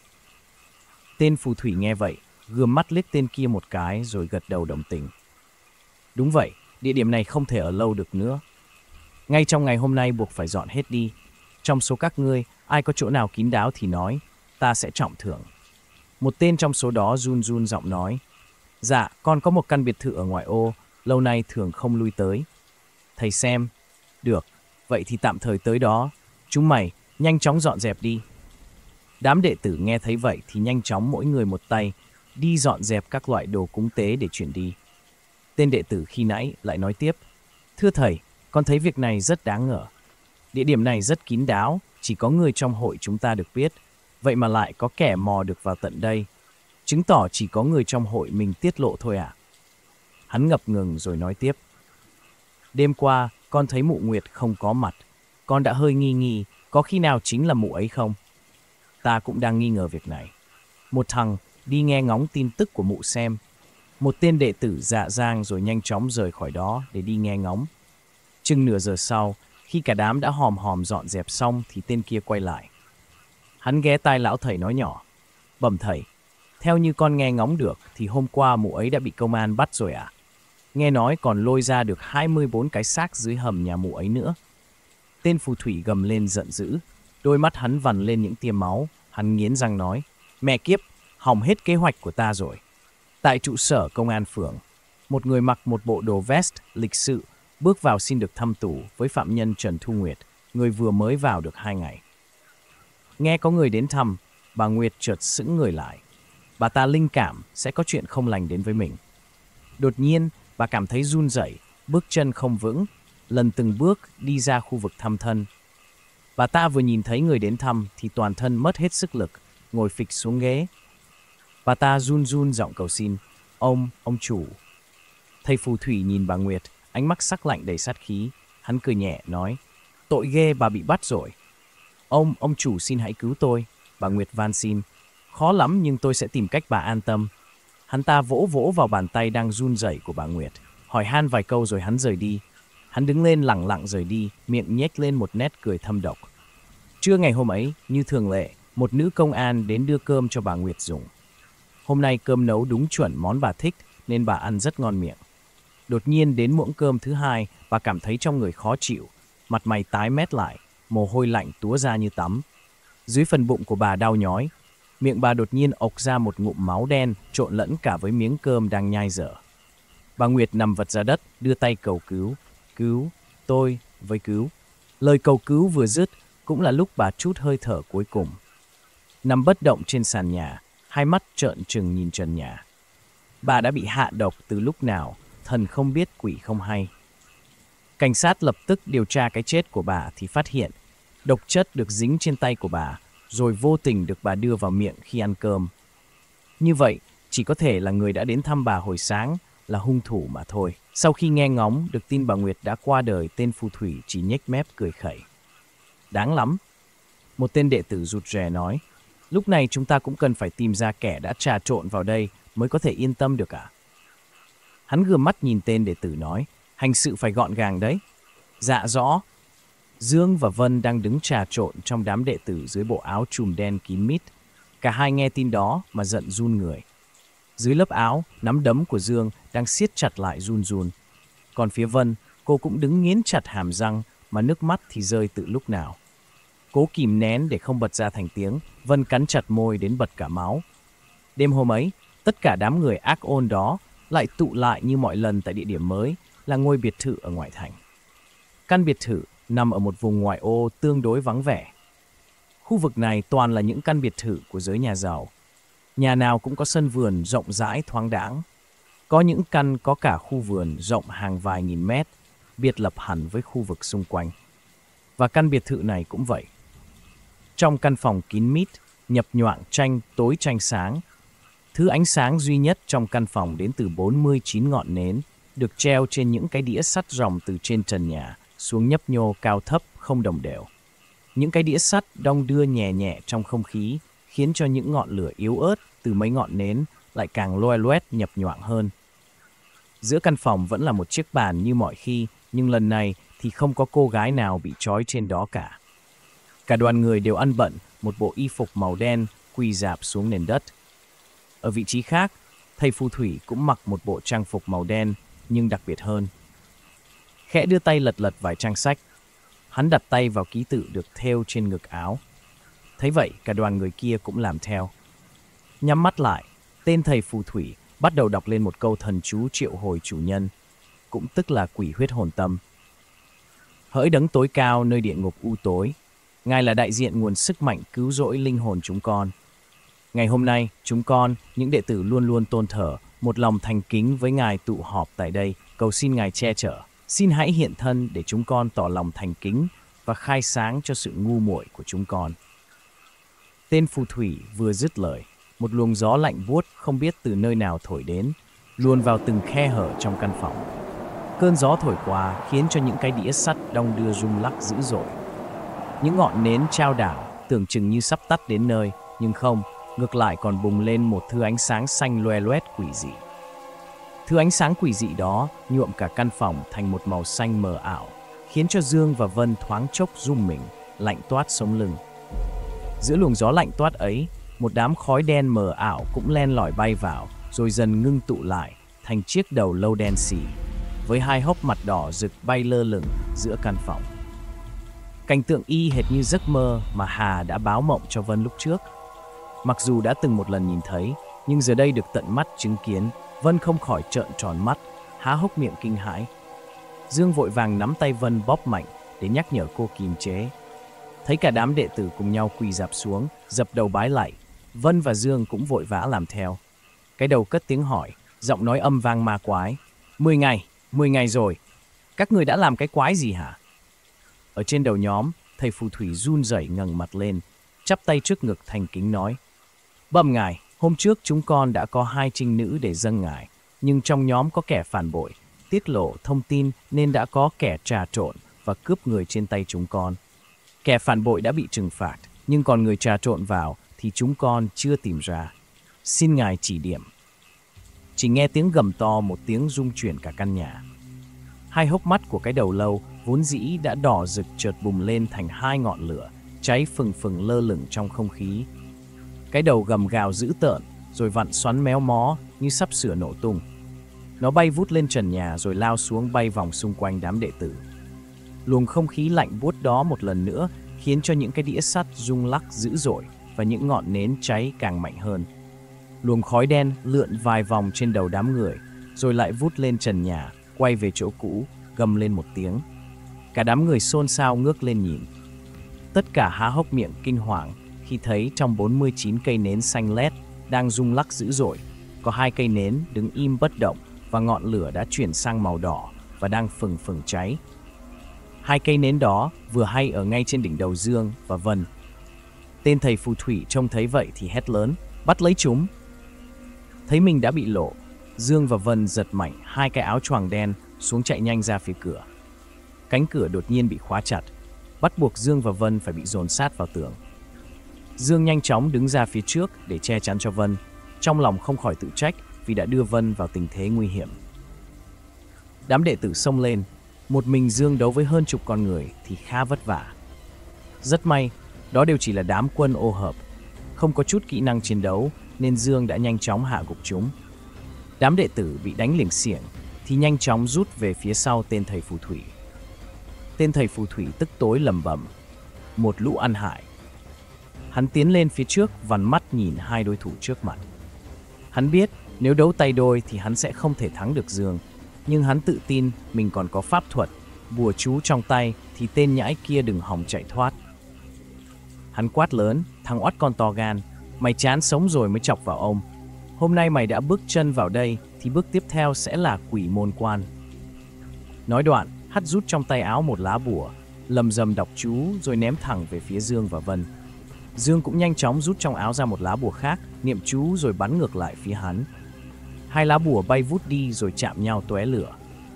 S1: Tên phù thủy nghe vậy, gườm mắt liếc tên kia một cái rồi gật đầu đồng tình. Đúng vậy, địa điểm này không thể ở lâu được nữa. Ngay trong ngày hôm nay buộc phải dọn hết đi. Trong số các ngươi, ai có chỗ nào kín đáo thì nói, ta sẽ trọng thưởng. Một tên trong số đó run run giọng nói. Dạ, con có một căn biệt thự ở ngoại ô, lâu nay thường không lui tới. Thầy xem. Được, vậy thì tạm thời tới đó. Chúng mày, nhanh chóng dọn dẹp đi. Đám đệ tử nghe thấy vậy thì nhanh chóng mỗi người một tay, đi dọn dẹp các loại đồ cúng tế để chuyển đi. Tên đệ tử khi nãy lại nói tiếp. Thưa thầy, con thấy việc này rất đáng ngờ. Địa điểm này rất kín đáo, chỉ có người trong hội chúng ta được biết. Vậy mà lại có kẻ mò được vào tận đây. Chứng tỏ chỉ có người trong hội mình tiết lộ thôi à? Hắn ngập ngừng rồi nói tiếp. Đêm qua, con thấy mụ Nguyệt không có mặt. Con đã hơi nghi có khi nào chính là mụ ấy không? Ta cũng đang nghi ngờ việc này. Một thằng đi nghe ngóng tin tức của mụ xem. Một tên đệ tử dạ dang rồi nhanh chóng rời khỏi đó để đi nghe ngóng. Chừng nửa giờ sau, khi cả đám đã hòm hòm dọn dẹp xong thì tên kia quay lại. Hắn ghé tai lão thầy nói nhỏ. Bẩm thầy, theo như con nghe ngóng được thì hôm qua mụ ấy đã bị công an bắt rồi à? Nghe nói còn lôi ra được 24 cái xác dưới hầm nhà mụ ấy nữa. Tên phù thủy gầm lên giận dữ. Đôi mắt hắn vằn lên những tia máu. Hắn nghiến răng nói. Mẹ kiếp, hỏng hết kế hoạch của ta rồi. Tại trụ sở công an phường, một người mặc một bộ đồ vest lịch sự bước vào xin được thăm tù với phạm nhân Trần Thu Nguyệt, người vừa mới vào được 2 ngày. Nghe có người đến thăm, bà Nguyệt chợt sững người lại. Bà ta linh cảm sẽ có chuyện không lành đến với mình. Đột nhiên, bà cảm thấy run rẩy, bước chân không vững, lần từng bước đi ra khu vực thăm thân. Bà ta vừa nhìn thấy người đến thăm thì toàn thân mất hết sức lực, ngồi phịch xuống ghế. Bà ta run run giọng cầu xin. Ông chủ. Thầy phù thủy nhìn bà Nguyệt, ánh mắt sắc lạnh đầy sát khí. Hắn cười nhẹ nói. Tội ghê, bà bị bắt rồi. Ông chủ xin hãy cứu tôi. Bà Nguyệt van xin. Khó lắm nhưng tôi sẽ tìm cách bà an tâm. Hắn ta vỗ vỗ vào bàn tay đang run rẩy của bà Nguyệt, hỏi han vài câu rồi hắn rời đi. Hắn đứng lên lẳng lặng rời đi, miệng nhếch lên một nét cười thâm độc. Trưa ngày hôm ấy, như thường lệ, một nữ công an đến đưa cơm cho bà Nguyệt dùng. Hôm nay cơm nấu đúng chuẩn món bà thích nên bà ăn rất ngon miệng. Đột nhiên đến muỗng cơm thứ hai, bà cảm thấy trong người khó chịu, mặt mày tái mét lại, mồ hôi lạnh túa ra như tắm. Dưới phần bụng của bà đau nhói, miệng bà đột nhiên ộc ra một ngụm máu đen trộn lẫn cả với miếng cơm đang nhai dở. Bà Nguyệt nằm vật ra đất, đưa tay cầu cứu. Cứu, tôi, với cứu. Lời cầu cứu vừa dứt, cũng là lúc bà trút hơi thở cuối cùng. Nằm bất động trên sàn nhà, hai mắt trợn trừng nhìn trần nhà. Bà đã bị hạ độc từ lúc nào, thần không biết quỷ không hay. Cảnh sát lập tức điều tra cái chết của bà thì phát hiện độc chất được dính trên tay của bà, rồi vô tình được bà đưa vào miệng khi ăn cơm. Như vậy, chỉ có thể là người đã đến thăm bà hồi sáng là hung thủ mà thôi. Sau khi nghe ngóng được tin bà Nguyệt đã qua đời, tên phù thủy chỉ nhếch mép cười khẩy. Đáng lắm. Một tên đệ tử rụt rè nói. Lúc này chúng ta cũng cần phải tìm ra kẻ đã trà trộn vào đây mới có thể yên tâm được à? Hắn gườm mắt nhìn tên đệ tử nói. Hành sự phải gọn gàng đấy. Dạ rõ. Dương và Vân đang đứng trà trộn trong đám đệ tử dưới bộ áo trùm đen kín mít. Cả hai nghe tin đó mà giận run người. Dưới lớp áo, nắm đấm của Dương đang siết chặt lại run run. Còn phía Vân, cô cũng đứng nghiến chặt hàm răng mà nước mắt thì rơi từ lúc nào. Cố kìm nén để không bật ra thành tiếng, Vân cắn chặt môi đến bật cả máu. Đêm hôm ấy, tất cả đám người ác ôn đó lại tụ lại như mọi lần tại địa điểm mới là ngôi biệt thự ở ngoại thành. Căn biệt thự nằm ở một vùng ngoại ô tương đối vắng vẻ. Khu vực này toàn là những căn biệt thự của giới nhà giàu. Nhà nào cũng có sân vườn rộng rãi thoáng đãng. Có những căn có cả khu vườn rộng hàng vài nghìn mét, biệt lập hẳn với khu vực xung quanh. Và căn biệt thự này cũng vậy. Trong căn phòng kín mít, nhập nhoạng tranh tối tranh sáng. Thứ ánh sáng duy nhất trong căn phòng đến từ 49 ngọn nến, được treo trên những cái đĩa sắt ròng từ trên trần nhà xuống nhấp nhô cao thấp không đồng đều. Những cái đĩa sắt đong đưa nhẹ nhẹ trong không khí, khiến cho những ngọn lửa yếu ớt từ mấy ngọn nến lại càng loe loét nhập nhoạng hơn. Giữa căn phòng vẫn là một chiếc bàn như mọi khi, nhưng lần này thì không có cô gái nào bị trói trên đó cả. Cả đoàn người đều ăn bận, một bộ y phục màu đen quỳ rạp xuống nền đất. Ở vị trí khác, thầy phù thủy cũng mặc một bộ trang phục màu đen, nhưng đặc biệt hơn. Khẽ đưa tay lật lật vài trang sách. Hắn đặt tay vào ký tự được thêu trên ngực áo. Thấy vậy, cả đoàn người kia cũng làm theo. Nhắm mắt lại, tên thầy phù thủy bắt đầu đọc lên một câu thần chú triệu hồi chủ nhân, cũng tức là quỷ huyết hồn tâm. Hỡi đấng tối cao nơi địa ngục u tối, Ngài là đại diện nguồn sức mạnh cứu rỗi linh hồn chúng con. Ngày hôm nay, chúng con, những đệ tử luôn luôn tôn thờ, một lòng thành kính với Ngài tụ họp tại đây, cầu xin Ngài che chở. Xin hãy hiện thân để chúng con tỏ lòng thành kính và khai sáng cho sự ngu muội của chúng con. Tên phù thủy vừa dứt lời, một luồng gió lạnh buốt không biết từ nơi nào thổi đến, luồn vào từng khe hở trong căn phòng. Cơn gió thổi qua khiến cho những cái đĩa sắt đong đưa rung lắc dữ dội. Những ngọn nến trao đảo tưởng chừng như sắp tắt đến nơi, nhưng không, ngược lại còn bùng lên một thứ ánh sáng xanh loe loét quỷ dị. Thứ ánh sáng quỷ dị đó nhuộm cả căn phòng thành một màu xanh mờ ảo, khiến cho Dương và Vân thoáng chốc rung mình, lạnh toát sống lưng. Giữa luồng gió lạnh toát ấy, một đám khói đen mờ ảo cũng len lỏi bay vào, rồi dần ngưng tụ lại thành chiếc đầu lâu đen xì, với hai hốc mặt đỏ rực bay lơ lửng giữa căn phòng. Cảnh tượng y hệt như giấc mơ mà Hà đã báo mộng cho Vân lúc trước. Mặc dù đã từng một lần nhìn thấy, nhưng giờ đây được tận mắt chứng kiến, Vân không khỏi trợn tròn mắt, há hốc miệng kinh hãi. Dương vội vàng nắm tay Vân bóp mạnh để nhắc nhở cô kiềm chế. Thấy cả đám đệ tử cùng nhau quỳ rạp xuống, dập đầu bái lạy, Vân và Dương cũng vội vã làm theo. Cái đầu cất tiếng hỏi, giọng nói âm vang ma quái. 10 ngày rồi. Các người đã làm cái quái gì hả? Ở trên đầu nhóm, thầy phù thủy run rẩy ngẩng mặt lên, chắp tay trước ngực thành kính nói. Bẩm ngài, hôm trước chúng con đã có 2 trinh nữ để dâng ngài, nhưng trong nhóm có kẻ phản bội, tiết lộ thông tin nên đã có kẻ trà trộn và cướp người trên tay chúng con. Kẻ phản bội đã bị trừng phạt, nhưng còn người trà trộn vào thì chúng con chưa tìm ra. Xin ngài chỉ điểm. Chỉ nghe tiếng gầm to một tiếng rung chuyển cả căn nhà. Hai hốc mắt của cái đầu lâu vốn dĩ đã đỏ rực chợt bùng lên thành 2 ngọn lửa, cháy phừng phừng lơ lửng trong không khí. Cái đầu gầm gào dữ tợn, rồi vặn xoắn méo mó như sắp sửa nổ tung. Nó bay vút lên trần nhà rồi lao xuống bay vòng xung quanh đám đệ tử. Luồng không khí lạnh buốt đó một lần nữa khiến cho những cái đĩa sắt rung lắc dữ dội và những ngọn nến cháy càng mạnh hơn. Luồng khói đen lượn vài vòng trên đầu đám người, rồi lại vút lên trần nhà, quay về chỗ cũ, gầm lên một tiếng. Cả đám người xôn xao ngước lên nhìn. Tất cả há hốc miệng kinh hoàng khi thấy trong 49 cây nến xanh lét đang rung lắc dữ dội, có 2 cây nến đứng im bất động và ngọn lửa đã chuyển sang màu đỏ và đang phừng phừng cháy. 2 cây nến đó vừa hay ở ngay trên đỉnh đầu Dương và Vân. Tên thầy phù thủy trông thấy vậy thì hét lớn, bắt lấy chúng. Thấy mình đã bị lộ, Dương và Vân giật mạnh 2 cái áo choàng đen xuống chạy nhanh ra phía cửa. Cánh cửa đột nhiên bị khóa chặt, bắt buộc Dương và Vân phải bị dồn sát vào tường. Dương nhanh chóng đứng ra phía trước để che chắn cho Vân, trong lòng không khỏi tự trách vì đã đưa Vân vào tình thế nguy hiểm. Đám đệ tử xông lên, một mình Dương đấu với hơn chục con người thì khá vất vả. Rất may, đó đều chỉ là đám quân ô hợp, không có chút kỹ năng chiến đấu nên Dương đã nhanh chóng hạ gục chúng. Đám đệ tử bị đánh liềng xiềng thì nhanh chóng rút về phía sau tên thầy phù thủy. Tên thầy phù thủy tức tối lẩm bẩm, một lũ ăn hại. Hắn tiến lên phía trước vằn mắt nhìn hai đối thủ trước mặt. Hắn biết nếu đấu tay đôi thì hắn sẽ không thể thắng được Dương, nhưng hắn tự tin mình còn có pháp thuật, bùa chú trong tay thì tên nhãi kia đừng hòng chạy thoát. Hắn quát lớn, thằng oắt con to gan, mày chán sống rồi mới chọc vào ông. Hôm nay mày đã bước chân vào đây thì bước tiếp theo sẽ là quỷ môn quan. Nói đoạn, hắn rút trong tay áo một lá bùa, lầm rầm đọc chú rồi ném thẳng về phía Dương và Vân. Dương cũng nhanh chóng rút trong áo ra một lá bùa khác, niệm chú rồi bắn ngược lại phía hắn. Hai lá bùa bay vút đi rồi chạm nhau tóe lửa.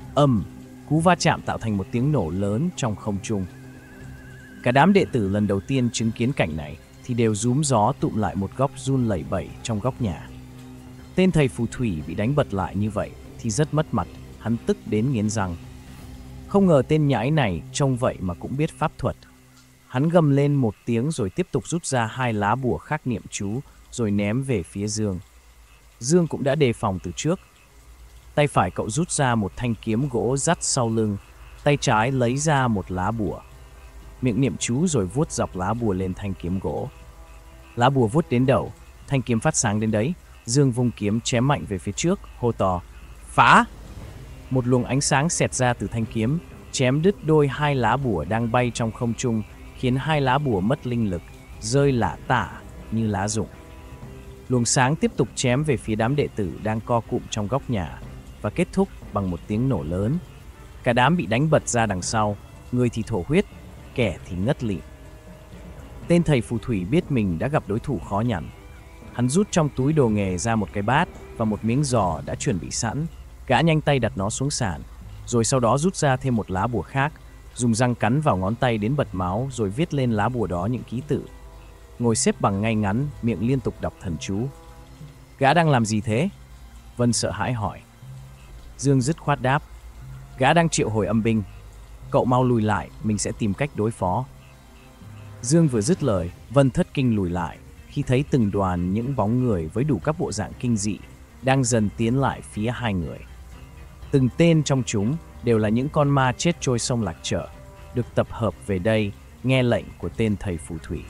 S1: Cú va chạm tạo thành một tiếng nổ lớn trong không trung. Cả đám đệ tử lần đầu tiên chứng kiến cảnh này thì đều rúm gió tụm lại một góc run lẩy bẩy trong góc nhà. Tên thầy phù thủy bị đánh bật lại như vậy thì rất mất mặt, hắn tức đến nghiến răng. Không ngờ tên nhãi này trông vậy mà cũng biết pháp thuật. Hắn gầm lên một tiếng rồi tiếp tục rút ra hai lá bùa khác niệm chú rồi ném về phía Dương. Dương cũng đã đề phòng từ trước. Tay phải cậu rút ra một thanh kiếm gỗ dắt sau lưng, tay trái lấy ra một lá bùa. Miệng niệm chú rồi vuốt dọc lá bùa lên thanh kiếm gỗ. Lá bùa vuốt đến đầu, thanh kiếm phát sáng đến đấy. Dương vung kiếm chém mạnh về phía trước, hô to, phá! Một luồng ánh sáng xẹt ra từ thanh kiếm, chém đứt đôi hai lá bùa đang bay trong không trung, khiến hai lá bùa mất linh lực, rơi lả tả như lá rụng. Luồng sáng tiếp tục chém về phía đám đệ tử đang co cụm trong góc nhà và kết thúc bằng một tiếng nổ lớn. Cả đám bị đánh bật ra đằng sau, người thì thổ huyết, kẻ thì ngất lịm. Tên thầy phù thủy biết mình đã gặp đối thủ khó nhằn. Hắn rút trong túi đồ nghề ra một cái bát và một miếng giò đã chuẩn bị sẵn. Gã nhanh tay đặt nó xuống sàn, rồi sau đó rút ra thêm một lá bùa khác, dùng răng cắn vào ngón tay đến bật máu rồi viết lên lá bùa đó những ký tự. Ngồi xếp bằng ngay ngắn, miệng liên tục đọc thần chú. Gã đang làm gì thế? Vân sợ hãi hỏi. Dương dứt khoát đáp. Gã đang triệu hồi âm binh. Cậu mau lùi lại, mình sẽ tìm cách đối phó. Dương vừa dứt lời, Vân thất kinh lùi lại khi thấy từng đoàn những bóng người với đủ các bộ dạng kinh dị đang dần tiến lại phía hai người. Từng tên trong chúng đều là những con ma chết trôi sông Lạc Trở, được tập hợp về đây nghe lệnh của tên thầy phù thủy.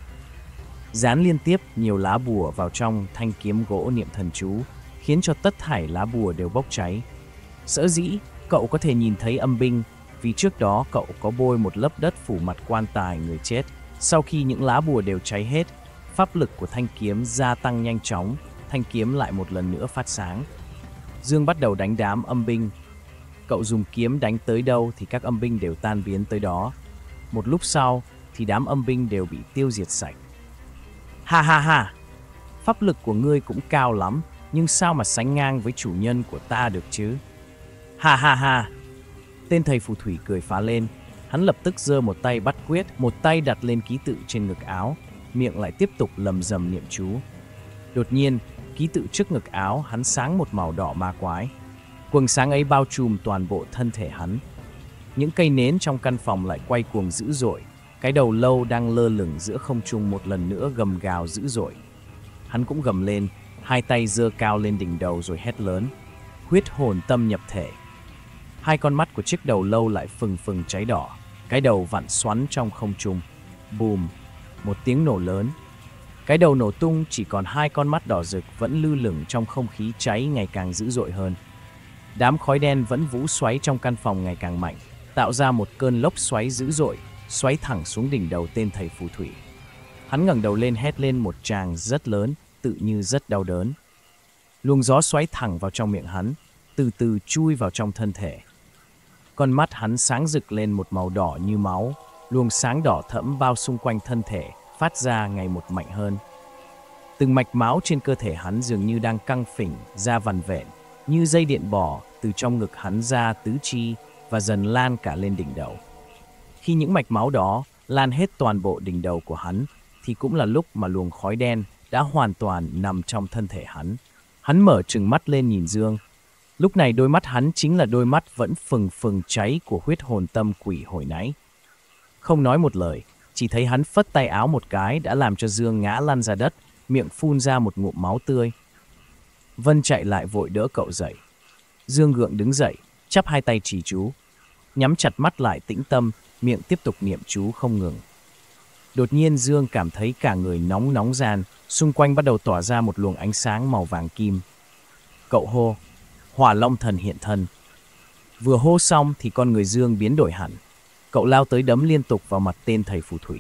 S1: Dán liên tiếp nhiều lá bùa vào trong thanh kiếm gỗ niệm thần chú, khiến cho tất thảy lá bùa đều bốc cháy. Sở dĩ cậu có thể nhìn thấy âm binh vì trước đó cậu có bôi một lớp đất phủ mặt quan tài người chết. Sau khi những lá bùa đều cháy hết, pháp lực của thanh kiếm gia tăng nhanh chóng, thanh kiếm lại một lần nữa phát sáng. Dương bắt đầu đánh đám âm binh. Cậu dùng kiếm đánh tới đâu thì các âm binh đều tan biến tới đó. Một lúc sau thì đám âm binh đều bị tiêu diệt sạch. Ha ha ha! Pháp lực của ngươi cũng cao lắm, nhưng sao mà sánh ngang với chủ nhân của ta được chứ? Ha ha ha! Tên thầy phù thủy cười phá lên. Hắn lập tức giơ một tay bắt quyết, một tay đặt lên ký tự trên ngực áo, miệng lại tiếp tục lầm rầm niệm chú. Đột nhiên, ký tự trước ngực áo hắn sáng một màu đỏ ma quái. Quầng sáng ấy bao trùm toàn bộ thân thể hắn. Những cây nến trong căn phòng lại quay cuồng dữ dội. Cái đầu lâu đang lơ lửng giữa không trung một lần nữa gầm gào dữ dội. Hắn cũng gầm lên, hai tay giơ cao lên đỉnh đầu rồi hét lớn. Huyết hồn tâm nhập thể. Hai con mắt của chiếc đầu lâu lại phừng phừng cháy đỏ. Cái đầu vặn xoắn trong không trung. Bùm! Một tiếng nổ lớn. Cái đầu nổ tung, chỉ còn hai con mắt đỏ rực vẫn lơ lửng trong không khí cháy ngày càng dữ dội hơn. Đám khói đen vẫn vũ xoáy trong căn phòng ngày càng mạnh, tạo ra một cơn lốc xoáy dữ dội, xoáy thẳng xuống đỉnh đầu tên thầy phù thủy. Hắn ngẩng đầu lên hét lên một tràng rất lớn, tự như rất đau đớn. Luồng gió xoáy thẳng vào trong miệng hắn, từ từ chui vào trong thân thể. Con mắt hắn sáng rực lên một màu đỏ như máu, luồng sáng đỏ thẫm bao xung quanh thân thể, phát ra ngày một mạnh hơn. Từng mạch máu trên cơ thể hắn dường như đang căng phình ra vằn vện, như dây điện bò, từ trong ngực hắn ra tứ chi và dần lan cả lên đỉnh đầu. Khi những mạch máu đó lan hết toàn bộ đỉnh đầu của hắn, thì cũng là lúc mà luồng khói đen đã hoàn toàn nằm trong thân thể hắn. Hắn mở trừng mắt lên nhìn Dương. Lúc này đôi mắt hắn chính là đôi mắt vẫn phừng phừng cháy của huyết hồn tâm quỷ hồi nãy. Không nói một lời, chỉ thấy hắn phất tay áo một cái đã làm cho Dương ngã lăn ra đất, miệng phun ra một ngụm máu tươi. Vân chạy lại vội đỡ cậu dậy. Dương gượng đứng dậy, chắp hai tay trì chú, nhắm chặt mắt lại tĩnh tâm, miệng tiếp tục niệm chú không ngừng. Đột nhiên Dương cảm thấy cả người nóng nóng ran, xung quanh bắt đầu tỏa ra một luồng ánh sáng màu vàng kim. Cậu hô, Hỏa Long Thần hiện thân. Vừa hô xong thì con người Dương biến đổi hẳn. Cậu lao tới đấm liên tục vào mặt tên thầy phù thủy.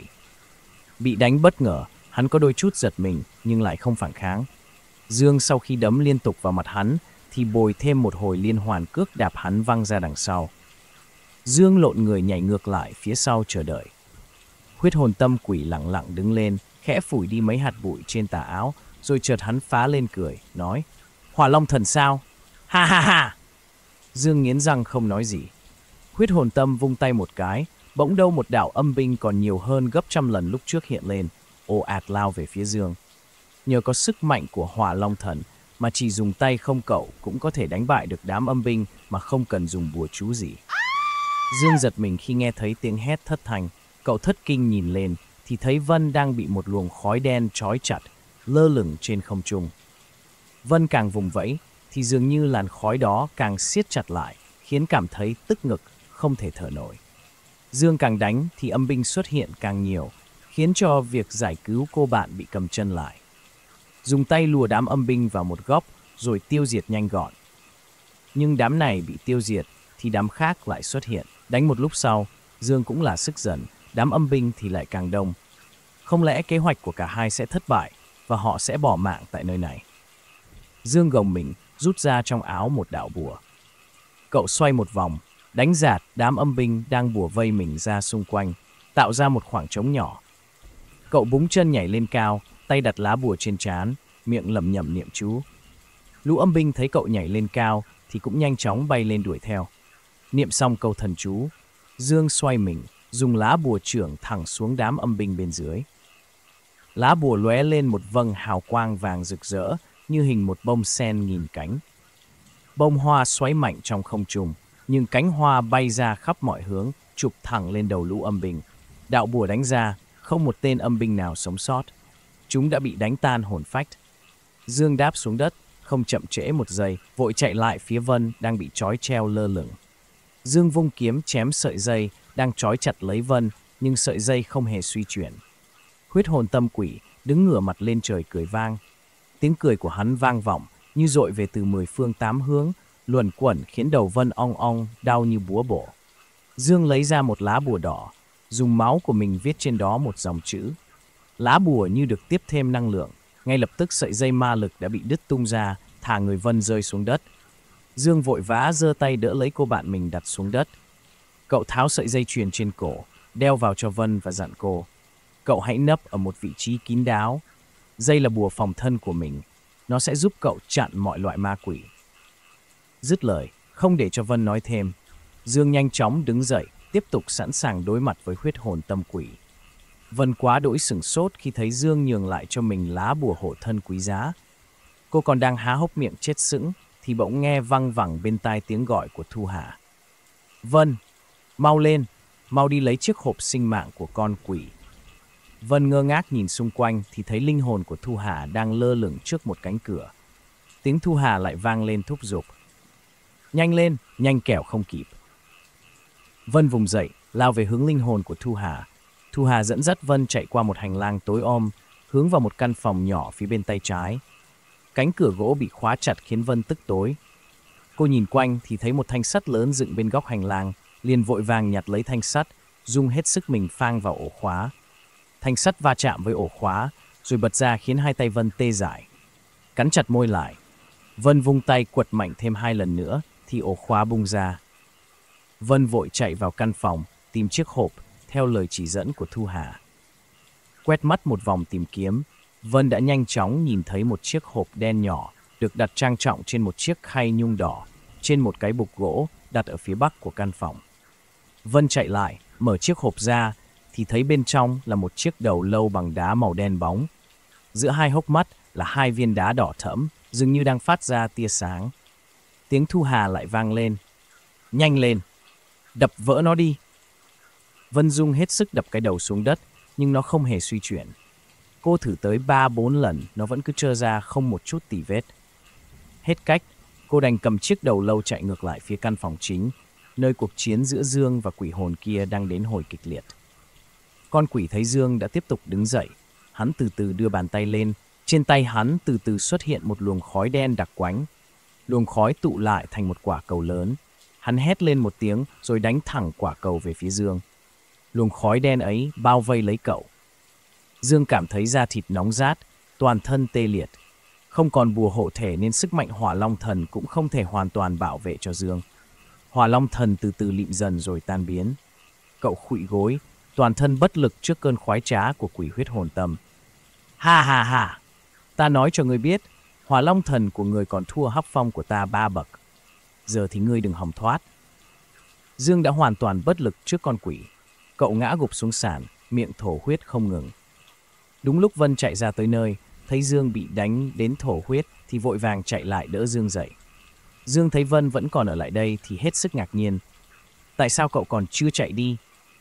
S1: Bị đánh bất ngờ, hắn có đôi chút giật mình nhưng lại không phản kháng. Dương sau khi đấm liên tục vào mặt hắn thì bồi thêm một hồi liên hoàn cước đạp hắn văng ra đằng sau. Dương lộn người nhảy ngược lại phía sau chờ đợi. Huyết hồn tâm quỷ lặng lặng đứng lên, khẽ phủi đi mấy hạt bụi trên tà áo, rồi chợt hắn phá lên cười, nói, Hỏa Long Thần sao? Ha ha ha! Dương nghiến răng không nói gì. Huyết hồn tâm vung tay một cái, bỗng đâu một đạo âm binh còn nhiều hơn gấp trăm lần lúc trước hiện lên, ồ ạt lao về phía Dương. Nhờ có sức mạnh của Hỏa Long Thần mà chỉ dùng tay không cậu cũng có thể đánh bại được đám âm binh mà không cần dùng bùa chú gì. Dương giật mình khi nghe thấy tiếng hét thất thanh. Cậu thất kinh nhìn lên thì thấy Vân đang bị một luồng khói đen trói chặt, lơ lửng trên không trung. Vân càng vùng vẫy thì dường như làn khói đó càng siết chặt lại, khiến cảm thấy tức ngực, không thể thở nổi. Dương càng đánh thì âm binh xuất hiện càng nhiều, khiến cho việc giải cứu cô bạn bị cầm chân lại. Dùng tay lùa đám âm binh vào một góc rồi tiêu diệt nhanh gọn. Nhưng đám này bị tiêu diệt thì đám khác lại xuất hiện. Đánh một lúc sau, Dương cũng là sức dần, đám âm binh thì lại càng đông. Không lẽ kế hoạch của cả hai sẽ thất bại và họ sẽ bỏ mạng tại nơi này? Dương gồng mình, rút ra trong áo một đạo bùa. Cậu xoay một vòng, đánh dạt đám âm binh đang bùa vây mình ra xung quanh, tạo ra một khoảng trống nhỏ. Cậu búng chân nhảy lên cao, tay đặt lá bùa trên trán, miệng lẩm nhẩm niệm chú. Lũ âm binh thấy cậu nhảy lên cao thì cũng nhanh chóng bay lên đuổi theo. Niệm xong câu thần chú, Dương xoay mình, dùng lá bùa chưởng thẳng xuống đám âm binh bên dưới. Lá bùa lóe lên một vầng hào quang vàng rực rỡ như hình một bông sen nghìn cánh. Bông hoa xoáy mạnh trong không trung, nhưng cánh hoa bay ra khắp mọi hướng, chụp thẳng lên đầu lũ âm binh. Đạo bùa đánh ra, không một tên âm binh nào sống sót. Chúng đã bị đánh tan hồn phách. Dương đáp xuống đất, không chậm trễ một giây, vội chạy lại phía Vân đang bị trói treo lơ lửng. Dương vung kiếm chém sợi dây đang trói chặt lấy Vân, nhưng sợi dây không hề suy chuyển. Huyết hồn tâm quỷ đứng ngửa mặt lên trời cười vang. Tiếng cười của hắn vang vọng như dội về từ 10 phương 8 hướng, luẩn quẩn khiến đầu Vân ong ong đau như búa bổ. Dương lấy ra một lá bùa đỏ, dùng máu của mình viết trên đó một dòng chữ. Lá bùa như được tiếp thêm năng lượng, ngay lập tức sợi dây ma lực đã bị đứt tung ra, thả người Vân rơi xuống đất. Dương vội vã giơ tay đỡ lấy cô bạn mình đặt xuống đất. Cậu tháo sợi dây chuyền trên cổ, đeo vào cho Vân và dặn cô. Cậu hãy nấp ở một vị trí kín đáo. Dây là bùa phòng thân của mình. Nó sẽ giúp cậu chặn mọi loại ma quỷ. Dứt lời, không để cho Vân nói thêm, Dương nhanh chóng đứng dậy, tiếp tục sẵn sàng đối mặt với huyết hồn tâm quỷ. Vân quá đỗi sửng sốt khi thấy Dương nhường lại cho mình lá bùa hộ thân quý giá. Cô còn đang há hốc miệng chết sững thì bỗng nghe văng vẳng bên tai tiếng gọi của Thu Hà. Vân, mau lên, mau đi lấy chiếc hộp sinh mạng của con quỷ. Vân ngơ ngác nhìn xung quanh thì thấy linh hồn của Thu Hà đang lơ lửng trước một cánh cửa. Tiếng Thu Hà lại vang lên thúc giục. Nhanh lên, nhanh kẻo không kịp. Vân vùng dậy, lao về hướng linh hồn của Thu Hà. Thu Hà dẫn dắt Vân chạy qua một hành lang tối om, hướng vào một căn phòng nhỏ phía bên tay trái. Cánh cửa gỗ bị khóa chặt khiến Vân tức tối. Cô nhìn quanh thì thấy một thanh sắt lớn dựng bên góc hành lang, liền vội vàng nhặt lấy thanh sắt, dùng hết sức mình phang vào ổ khóa. Thanh sắt va chạm với ổ khóa, rồi bật ra khiến hai tay Vân tê dại. Cắn chặt môi lại, Vân vung tay quật mạnh thêm 2 lần nữa thì ổ khóa bung ra. Vân vội chạy vào căn phòng, tìm chiếc hộp theo lời chỉ dẫn của Thu Hà. Quét mắt một vòng tìm kiếm, Vân đã nhanh chóng nhìn thấy một chiếc hộp đen nhỏ được đặt trang trọng trên một chiếc khay nhung đỏ, trên một cái bục gỗ đặt ở phía bắc của căn phòng. Vân chạy lại, mở chiếc hộp ra thì thấy bên trong là một chiếc đầu lâu bằng đá màu đen bóng. Giữa hai hốc mắt là hai viên đá đỏ thẫm, dường như đang phát ra tia sáng. Tiếng Thu Hà lại vang lên. Nhanh lên, đập vỡ nó đi. Vân Dung hết sức đập cái đầu xuống đất, nhưng nó không hề suy chuyển. Cô thử tới 3-4 lần, nó vẫn cứ trơ ra không một chút tì vết. Hết cách, cô đành cầm chiếc đầu lâu chạy ngược lại phía căn phòng chính, nơi cuộc chiến giữa Dương và quỷ hồn kia đang đến hồi kịch liệt. Con quỷ thấy Dương đã tiếp tục đứng dậy. Hắn từ từ đưa bàn tay lên. Trên tay hắn từ từ xuất hiện một luồng khói đen đặc quánh. Luồng khói tụ lại thành một quả cầu lớn. Hắn hét lên một tiếng rồi đánh thẳng quả cầu về phía Dương. Luồng khói đen ấy bao vây lấy cậu. Dương cảm thấy da thịt nóng rát, toàn thân tê liệt. Không còn bùa hộ thể nên sức mạnh Hỏa Long Thần cũng không thể hoàn toàn bảo vệ cho Dương. Hỏa Long Thần từ từ lịm dần rồi tan biến. Cậu khuỵu gối, toàn thân bất lực trước cơn khoái trá của quỷ huyết hồn tâm. Ha ha ha! Ta nói cho ngươi biết, Hỏa Long Thần của ngươi còn thua Hắc Phong của ta 3 bậc. Giờ thì ngươi đừng hòng thoát. Dương đã hoàn toàn bất lực trước con quỷ. Cậu ngã gục xuống sàn, miệng thổ huyết không ngừng. Đúng lúc Vân chạy ra tới nơi, thấy Dương bị đánh đến thổ huyết thì vội vàng chạy lại đỡ Dương dậy. Dương thấy Vân vẫn còn ở lại đây thì hết sức ngạc nhiên. Tại sao cậu còn chưa chạy đi?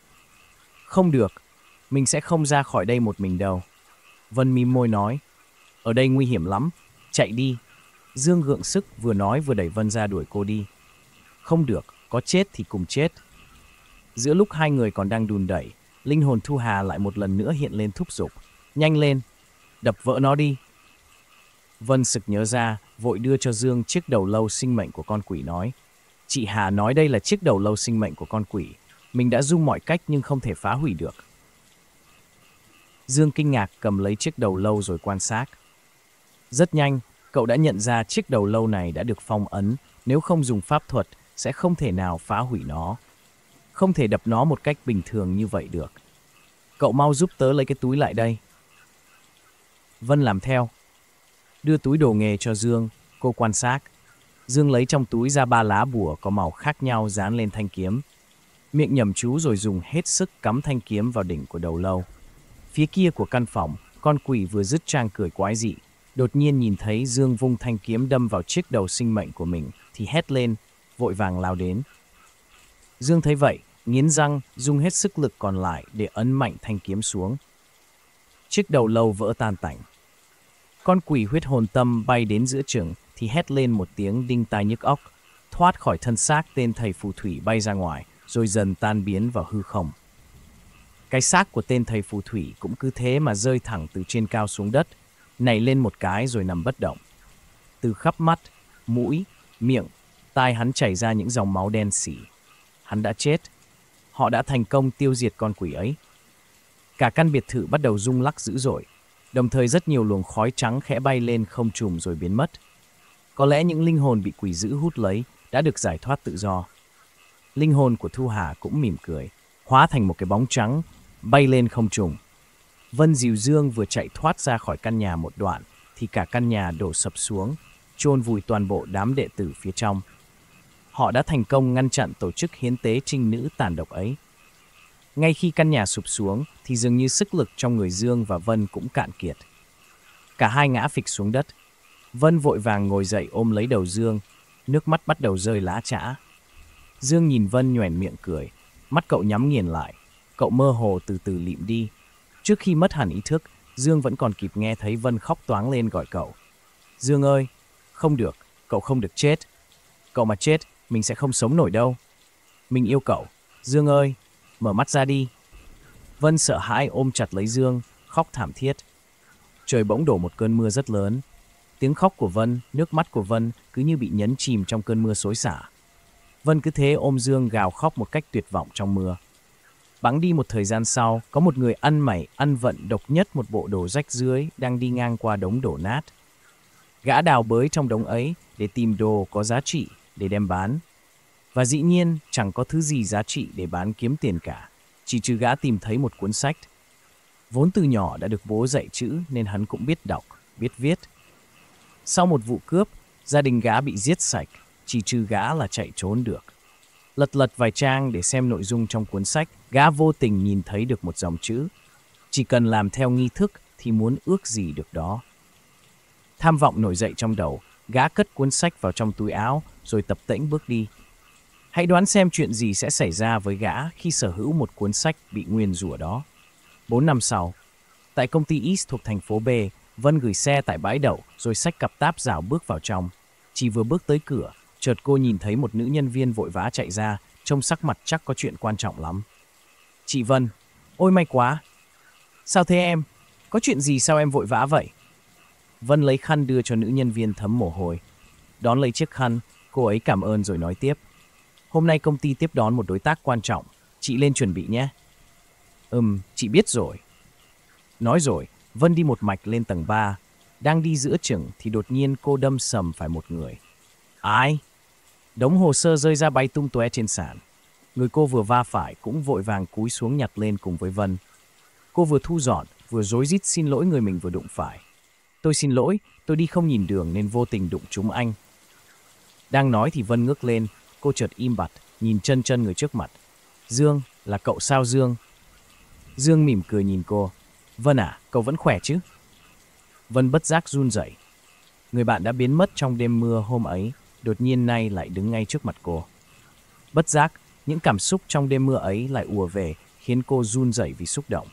S1: Không được, mình sẽ không ra khỏi đây một mình đâu. Vân mím môi nói, ở đây nguy hiểm lắm, chạy đi. Dương gượng sức vừa nói vừa đẩy Vân ra đuổi cô đi. Không được, có chết thì cùng chết. Giữa lúc hai người còn đang đùn đẩy, linh hồn Thu Hà lại một lần nữa hiện lên thúc giục. Nhanh lên, đập vỡ nó đi. Vân sực nhớ ra, vội đưa cho Dương chiếc đầu lâu sinh mệnh của con quỷ nói. Chị Hà nói đây là chiếc đầu lâu sinh mệnh của con quỷ. Mình đã dùng mọi cách nhưng không thể phá hủy được. Dương kinh ngạc cầm lấy chiếc đầu lâu rồi quan sát. Rất nhanh, cậu đã nhận ra chiếc đầu lâu này đã được phong ấn. Nếu không dùng pháp thuật, sẽ không thể nào phá hủy nó. Không thể đập nó một cách bình thường như vậy được. Cậu mau giúp tớ lấy cái túi lại đây. Vân làm theo. Đưa túi đồ nghề cho Dương, cô quan sát. Dương lấy trong túi ra 3 lá bùa có màu khác nhau dán lên thanh kiếm. Miệng nhẩm chú rồi dùng hết sức cắm thanh kiếm vào đỉnh của đầu lâu. Phía kia của căn phòng, con quỷ vừa dứt trang cười quái dị. Đột nhiên nhìn thấy Dương vung thanh kiếm đâm vào chiếc đầu sinh mệnh của mình thì hét lên, vội vàng lao đến. Dương thấy vậy, nghiến răng, dùng hết sức lực còn lại để ấn mạnh thanh kiếm xuống. Chiếc đầu lâu vỡ tan tành. Con quỷ huyết hồn tâm bay đến giữa chừng thì hét lên một tiếng đinh tai nhức óc, thoát khỏi thân xác tên thầy phù thủy bay ra ngoài, rồi dần tan biến vào hư không. Cái xác của tên thầy phù thủy cũng cứ thế mà rơi thẳng từ trên cao xuống đất, nảy lên một cái rồi nằm bất động. Từ khắp mắt, mũi, miệng, tai hắn chảy ra những dòng máu đen sì. Hắn đã chết. Họ đã thành công tiêu diệt con quỷ ấy. Cả căn biệt thự bắt đầu rung lắc dữ dội, đồng thời rất nhiều luồng khói trắng khẽ bay lên không trùm rồi biến mất. Có lẽ những linh hồn bị quỷ dữ hút lấy đã được giải thoát tự do. Linh hồn của Thu Hà cũng mỉm cười, hóa thành một cái bóng trắng, bay lên không trùng. Vân dìu Dương vừa chạy thoát ra khỏi căn nhà một đoạn, thì cả căn nhà đổ sập xuống, chôn vùi toàn bộ đám đệ tử phía trong. Họ đã thành công ngăn chặn tổ chức hiến tế trinh nữ tàn độc ấy. Ngay khi căn nhà sụp xuống, thì dường như sức lực trong người Dương và Vân cũng cạn kiệt. Cả hai ngã phịch xuống đất. Vân vội vàng ngồi dậy ôm lấy đầu Dương, nước mắt bắt đầu rơi lã chã. Dương nhìn Vân nhoẻn miệng cười, mắt cậu nhắm nghiền lại, cậu mơ hồ từ từ lịm đi. Trước khi mất hẳn ý thức, Dương vẫn còn kịp nghe thấy Vân khóc toáng lên gọi cậu. Dương ơi, không được, cậu không được chết. Cậu mà chết, mình sẽ không sống nổi đâu. Mình yêu cậu, Dương ơi, mở mắt ra đi. Vân sợ hãi ôm chặt lấy Dương, khóc thảm thiết. Trời bỗng đổ một cơn mưa rất lớn. Tiếng khóc của Vân, nước mắt của Vân cứ như bị nhấn chìm trong cơn mưa xối xả. Vân cứ thế ôm Dương gào khóc một cách tuyệt vọng trong mưa. Bẵng đi một thời gian sau, có một người ăn mày, ăn vận độc nhất một bộ đồ rách rưới đang đi ngang qua đống đổ nát. Gã đào bới trong đống ấy để tìm đồ có giá trị để đem bán. Và dĩ nhiên chẳng có thứ gì giá trị để bán kiếm tiền cả, chỉ trừ gã tìm thấy một cuốn sách. Vốn từ nhỏ đã được bố dạy chữ nên hắn cũng biết đọc, biết viết. Sau một vụ cướp, gia đình gã bị giết sạch. chỉ trừ gã là chạy trốn được. Lật lật vài trang để xem nội dung trong cuốn sách, gã vô tình nhìn thấy được một dòng chữ: chỉ cần làm theo nghi thức thì muốn ước gì được đó. Tham vọng nổi dậy trong đầu, gã cất cuốn sách vào trong túi áo rồi tập tễnh bước đi. Hãy đoán xem chuyện gì sẽ xảy ra với gã khi sở hữu một cuốn sách bị nguyền rủa đó. 4 năm sau, tại công ty East thuộc thành phố B, Vân gửi xe tại bãi đậu rồi xách cặp táp rảo bước vào trong. Chỉ vừa bước tới cửa, chợt cô nhìn thấy một nữ nhân viên vội vã chạy ra, trông sắc mặt chắc có chuyện quan trọng lắm. Chị Vân, ôi may quá. Sao thế em? Có chuyện gì sao em vội vã vậy? Vân lấy khăn đưa cho nữ nhân viên thấm mồ hôi. Đón lấy chiếc khăn, cô ấy cảm ơn rồi nói tiếp. Hôm nay công ty tiếp đón một đối tác quan trọng, chị lên chuẩn bị nhé. Chị biết rồi. Nói rồi, Vân đi một mạch lên tầng 3. Đang đi giữa chừng thì đột nhiên cô đâm sầm phải một người. Ai? Đống hồ sơ rơi ra bay tung tóe trên sàn. Người cô vừa va phải cũng vội vàng cúi xuống nhặt lên cùng với Vân. Cô vừa thu dọn, vừa rối rít xin lỗi người mình vừa đụng phải. Tôi xin lỗi, tôi đi không nhìn đường nên vô tình đụng trúng anh. Đang nói thì Vân ngước lên, cô chợt im bặt, nhìn chân người trước mặt. Dương, là cậu sao Dương? Dương mỉm cười nhìn cô. Vân à, cậu vẫn khỏe chứ? Vân bất giác run rẩy. Người bạn đã biến mất trong đêm mưa hôm ấy, đột nhiên nay lại đứng ngay trước mặt cô. Bất giác, những cảm xúc trong đêm mưa ấy lại ùa về, khiến cô run rẩy vì xúc động.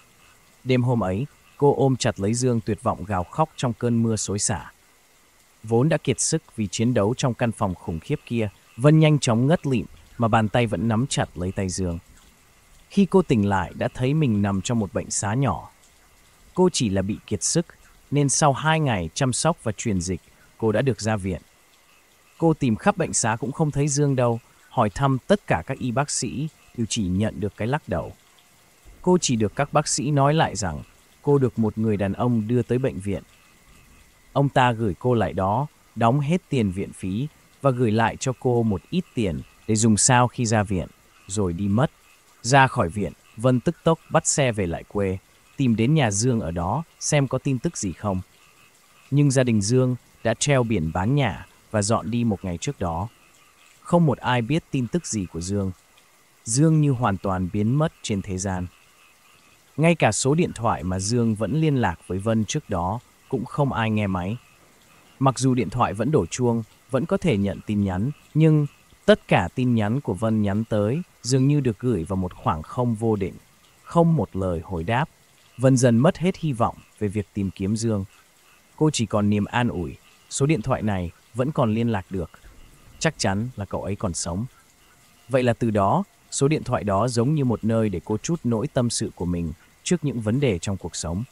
S1: Đêm hôm ấy, cô ôm chặt lấy Dương tuyệt vọng gào khóc trong cơn mưa xối xả. Vốn đã kiệt sức vì chiến đấu trong căn phòng khủng khiếp kia, Vân nhanh chóng ngất lịm mà bàn tay vẫn nắm chặt lấy tay Dương. Khi cô tỉnh lại đã thấy mình nằm trong một bệnh xá nhỏ. Cô chỉ là bị kiệt sức, nên sau 2 ngày chăm sóc và truyền dịch, cô đã được ra viện. Cô tìm khắp bệnh xá cũng không thấy Dương đâu, hỏi thăm tất cả các y bác sĩ đều chỉ nhận được cái lắc đầu. Cô chỉ được các bác sĩ nói lại rằng cô được một người đàn ông đưa tới bệnh viện. Ông ta gửi cô lại đó, đóng hết tiền viện phí và gửi lại cho cô một ít tiền để dùng sau khi ra viện, rồi đi mất. Ra khỏi viện, Vân tức tốc bắt xe về lại quê, tìm đến nhà Dương ở đó xem có tin tức gì không. Nhưng gia đình Dương đã treo biển bán nhà và dọn đi một ngày trước đó. Không một ai biết tin tức gì của Dương. Dương như hoàn toàn biến mất trên thế gian. Ngay cả số điện thoại mà Dương vẫn liên lạc với Vân trước đó cũng không ai nghe máy. Mặc dù điện thoại vẫn đổ chuông, vẫn có thể nhận tin nhắn, nhưng tất cả tin nhắn của Vân nhắn tới dường như được gửi vào một khoảng không vô định, không một lời hồi đáp. Vân dần mất hết hy vọng về việc tìm kiếm Dương. Cô chỉ còn niềm an ủi, số điện thoại này vẫn còn liên lạc được. Chắc chắn là cậu ấy còn sống. Vậy là từ đó, số điện thoại đó giống như một nơi để cô trút nỗi tâm sự của mình trước những vấn đề trong cuộc sống.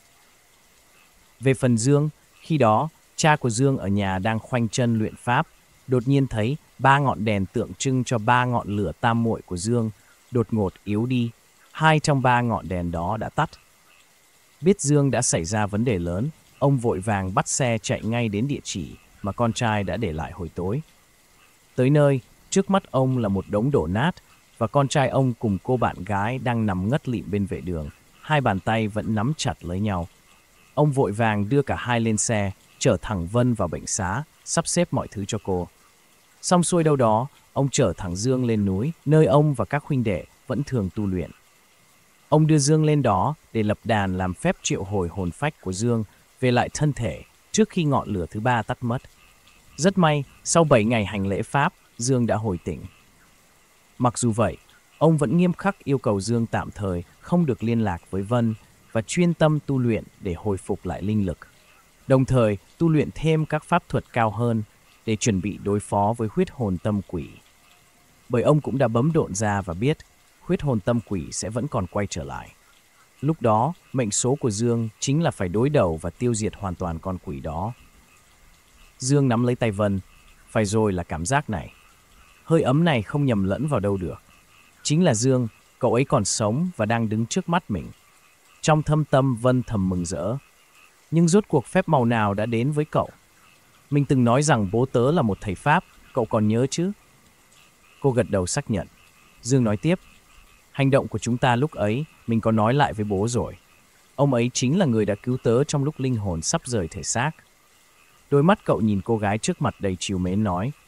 S1: Về phần Dương, khi đó, cha của Dương ở nhà đang khoanh chân luyện pháp, đột nhiên thấy 3 ngọn đèn tượng trưng cho 3 ngọn lửa tam muội của Dương đột ngột yếu đi. 2 trong 3 ngọn đèn đó đã tắt. Biết Dương đã xảy ra vấn đề lớn, ông vội vàng bắt xe chạy ngay đến địa chỉ mà con trai đã để lại hồi tối. Tới nơi, trước mắt ông là một đống đổ nát và con trai ông cùng cô bạn gái đang nằm ngất lịm bên vệ đường, 2 bàn tay vẫn nắm chặt lấy nhau. Ông vội vàng đưa cả hai lên xe, chở thẳng Vân vào bệnh xá, sắp xếp mọi thứ cho cô. Xong xuôi đâu đó, ông chở thẳng Dương lên núi, nơi ông và các huynh đệ vẫn thường tu luyện. Ông đưa Dương lên đó để lập đàn làm phép triệu hồi hồn phách của Dương về lại thân thể trước khi ngọn lửa thứ 3 tắt mất. Rất may, sau 7 ngày hành lễ pháp, Dương đã hồi tỉnh. Mặc dù vậy, ông vẫn nghiêm khắc yêu cầu Dương tạm thời không được liên lạc với Vân và chuyên tâm tu luyện để hồi phục lại linh lực. Đồng thời, tu luyện thêm các pháp thuật cao hơn để chuẩn bị đối phó với huyết hồn tâm quỷ. Bởi ông cũng đã bấm độn ra và biết huyết hồn tâm quỷ sẽ vẫn còn quay trở lại. Lúc đó, mệnh số của Dương chính là phải đối đầu và tiêu diệt hoàn toàn con quỷ đó. Dương nắm lấy tay Vân, phải rồi là cảm giác này. Hơi ấm này không nhầm lẫn vào đâu được. Chính là Dương, cậu ấy còn sống và đang đứng trước mắt mình. Trong thâm tâm Vân thầm mừng rỡ. Nhưng rốt cuộc phép màu nào đã đến với cậu? Mình từng nói rằng bố tớ là một thầy Pháp, cậu còn nhớ chứ? Cô gật đầu xác nhận. Dương nói tiếp. Hành động của chúng ta lúc ấy, mình có nói lại với bố rồi. Ông ấy chính là người đã cứu tớ trong lúc linh hồn sắp rời thể xác. Đôi mắt cậu nhìn cô gái trước mặt đầy trìu mến nói.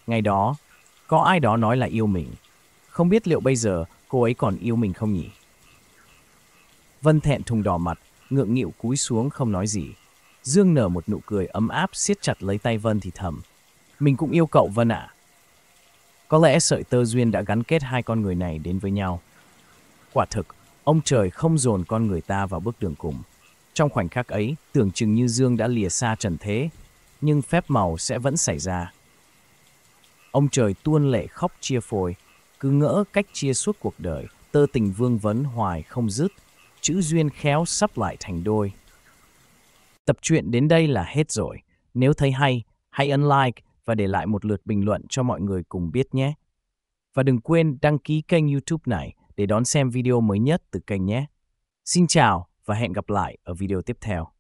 S1: Ngày đó, có ai đó nói là yêu mình. Không biết liệu bây giờ cô ấy còn yêu mình không nhỉ? Vân thẹn thùng đỏ mặt, ngượng nghịu cúi xuống không nói gì. Dương nở một nụ cười ấm áp siết chặt lấy tay Vân thì thầm. Mình cũng yêu cậu Vân ạ. Có lẽ sợi tơ duyên đã gắn kết hai con người này đến với nhau. Quả thực, ông trời không dồn con người ta vào bước đường cùng. Trong khoảnh khắc ấy, tưởng chừng như Dương đã lìa xa trần thế, nhưng phép màu sẽ vẫn xảy ra. Ông trời tuôn lệ khóc chia phôi, cứ ngỡ cách chia suốt cuộc đời, tơ tình vương vấn hoài không dứt, chữ duyên khéo sắp lại thành đôi. Tập truyện đến đây là hết rồi. Nếu thấy hay, hãy ấn like và để lại một lượt bình luận cho mọi người cùng biết nhé. Và đừng quên đăng ký kênh YouTube này để đón xem video mới nhất từ kênh nhé. Xin chào và hẹn gặp lại ở video tiếp theo.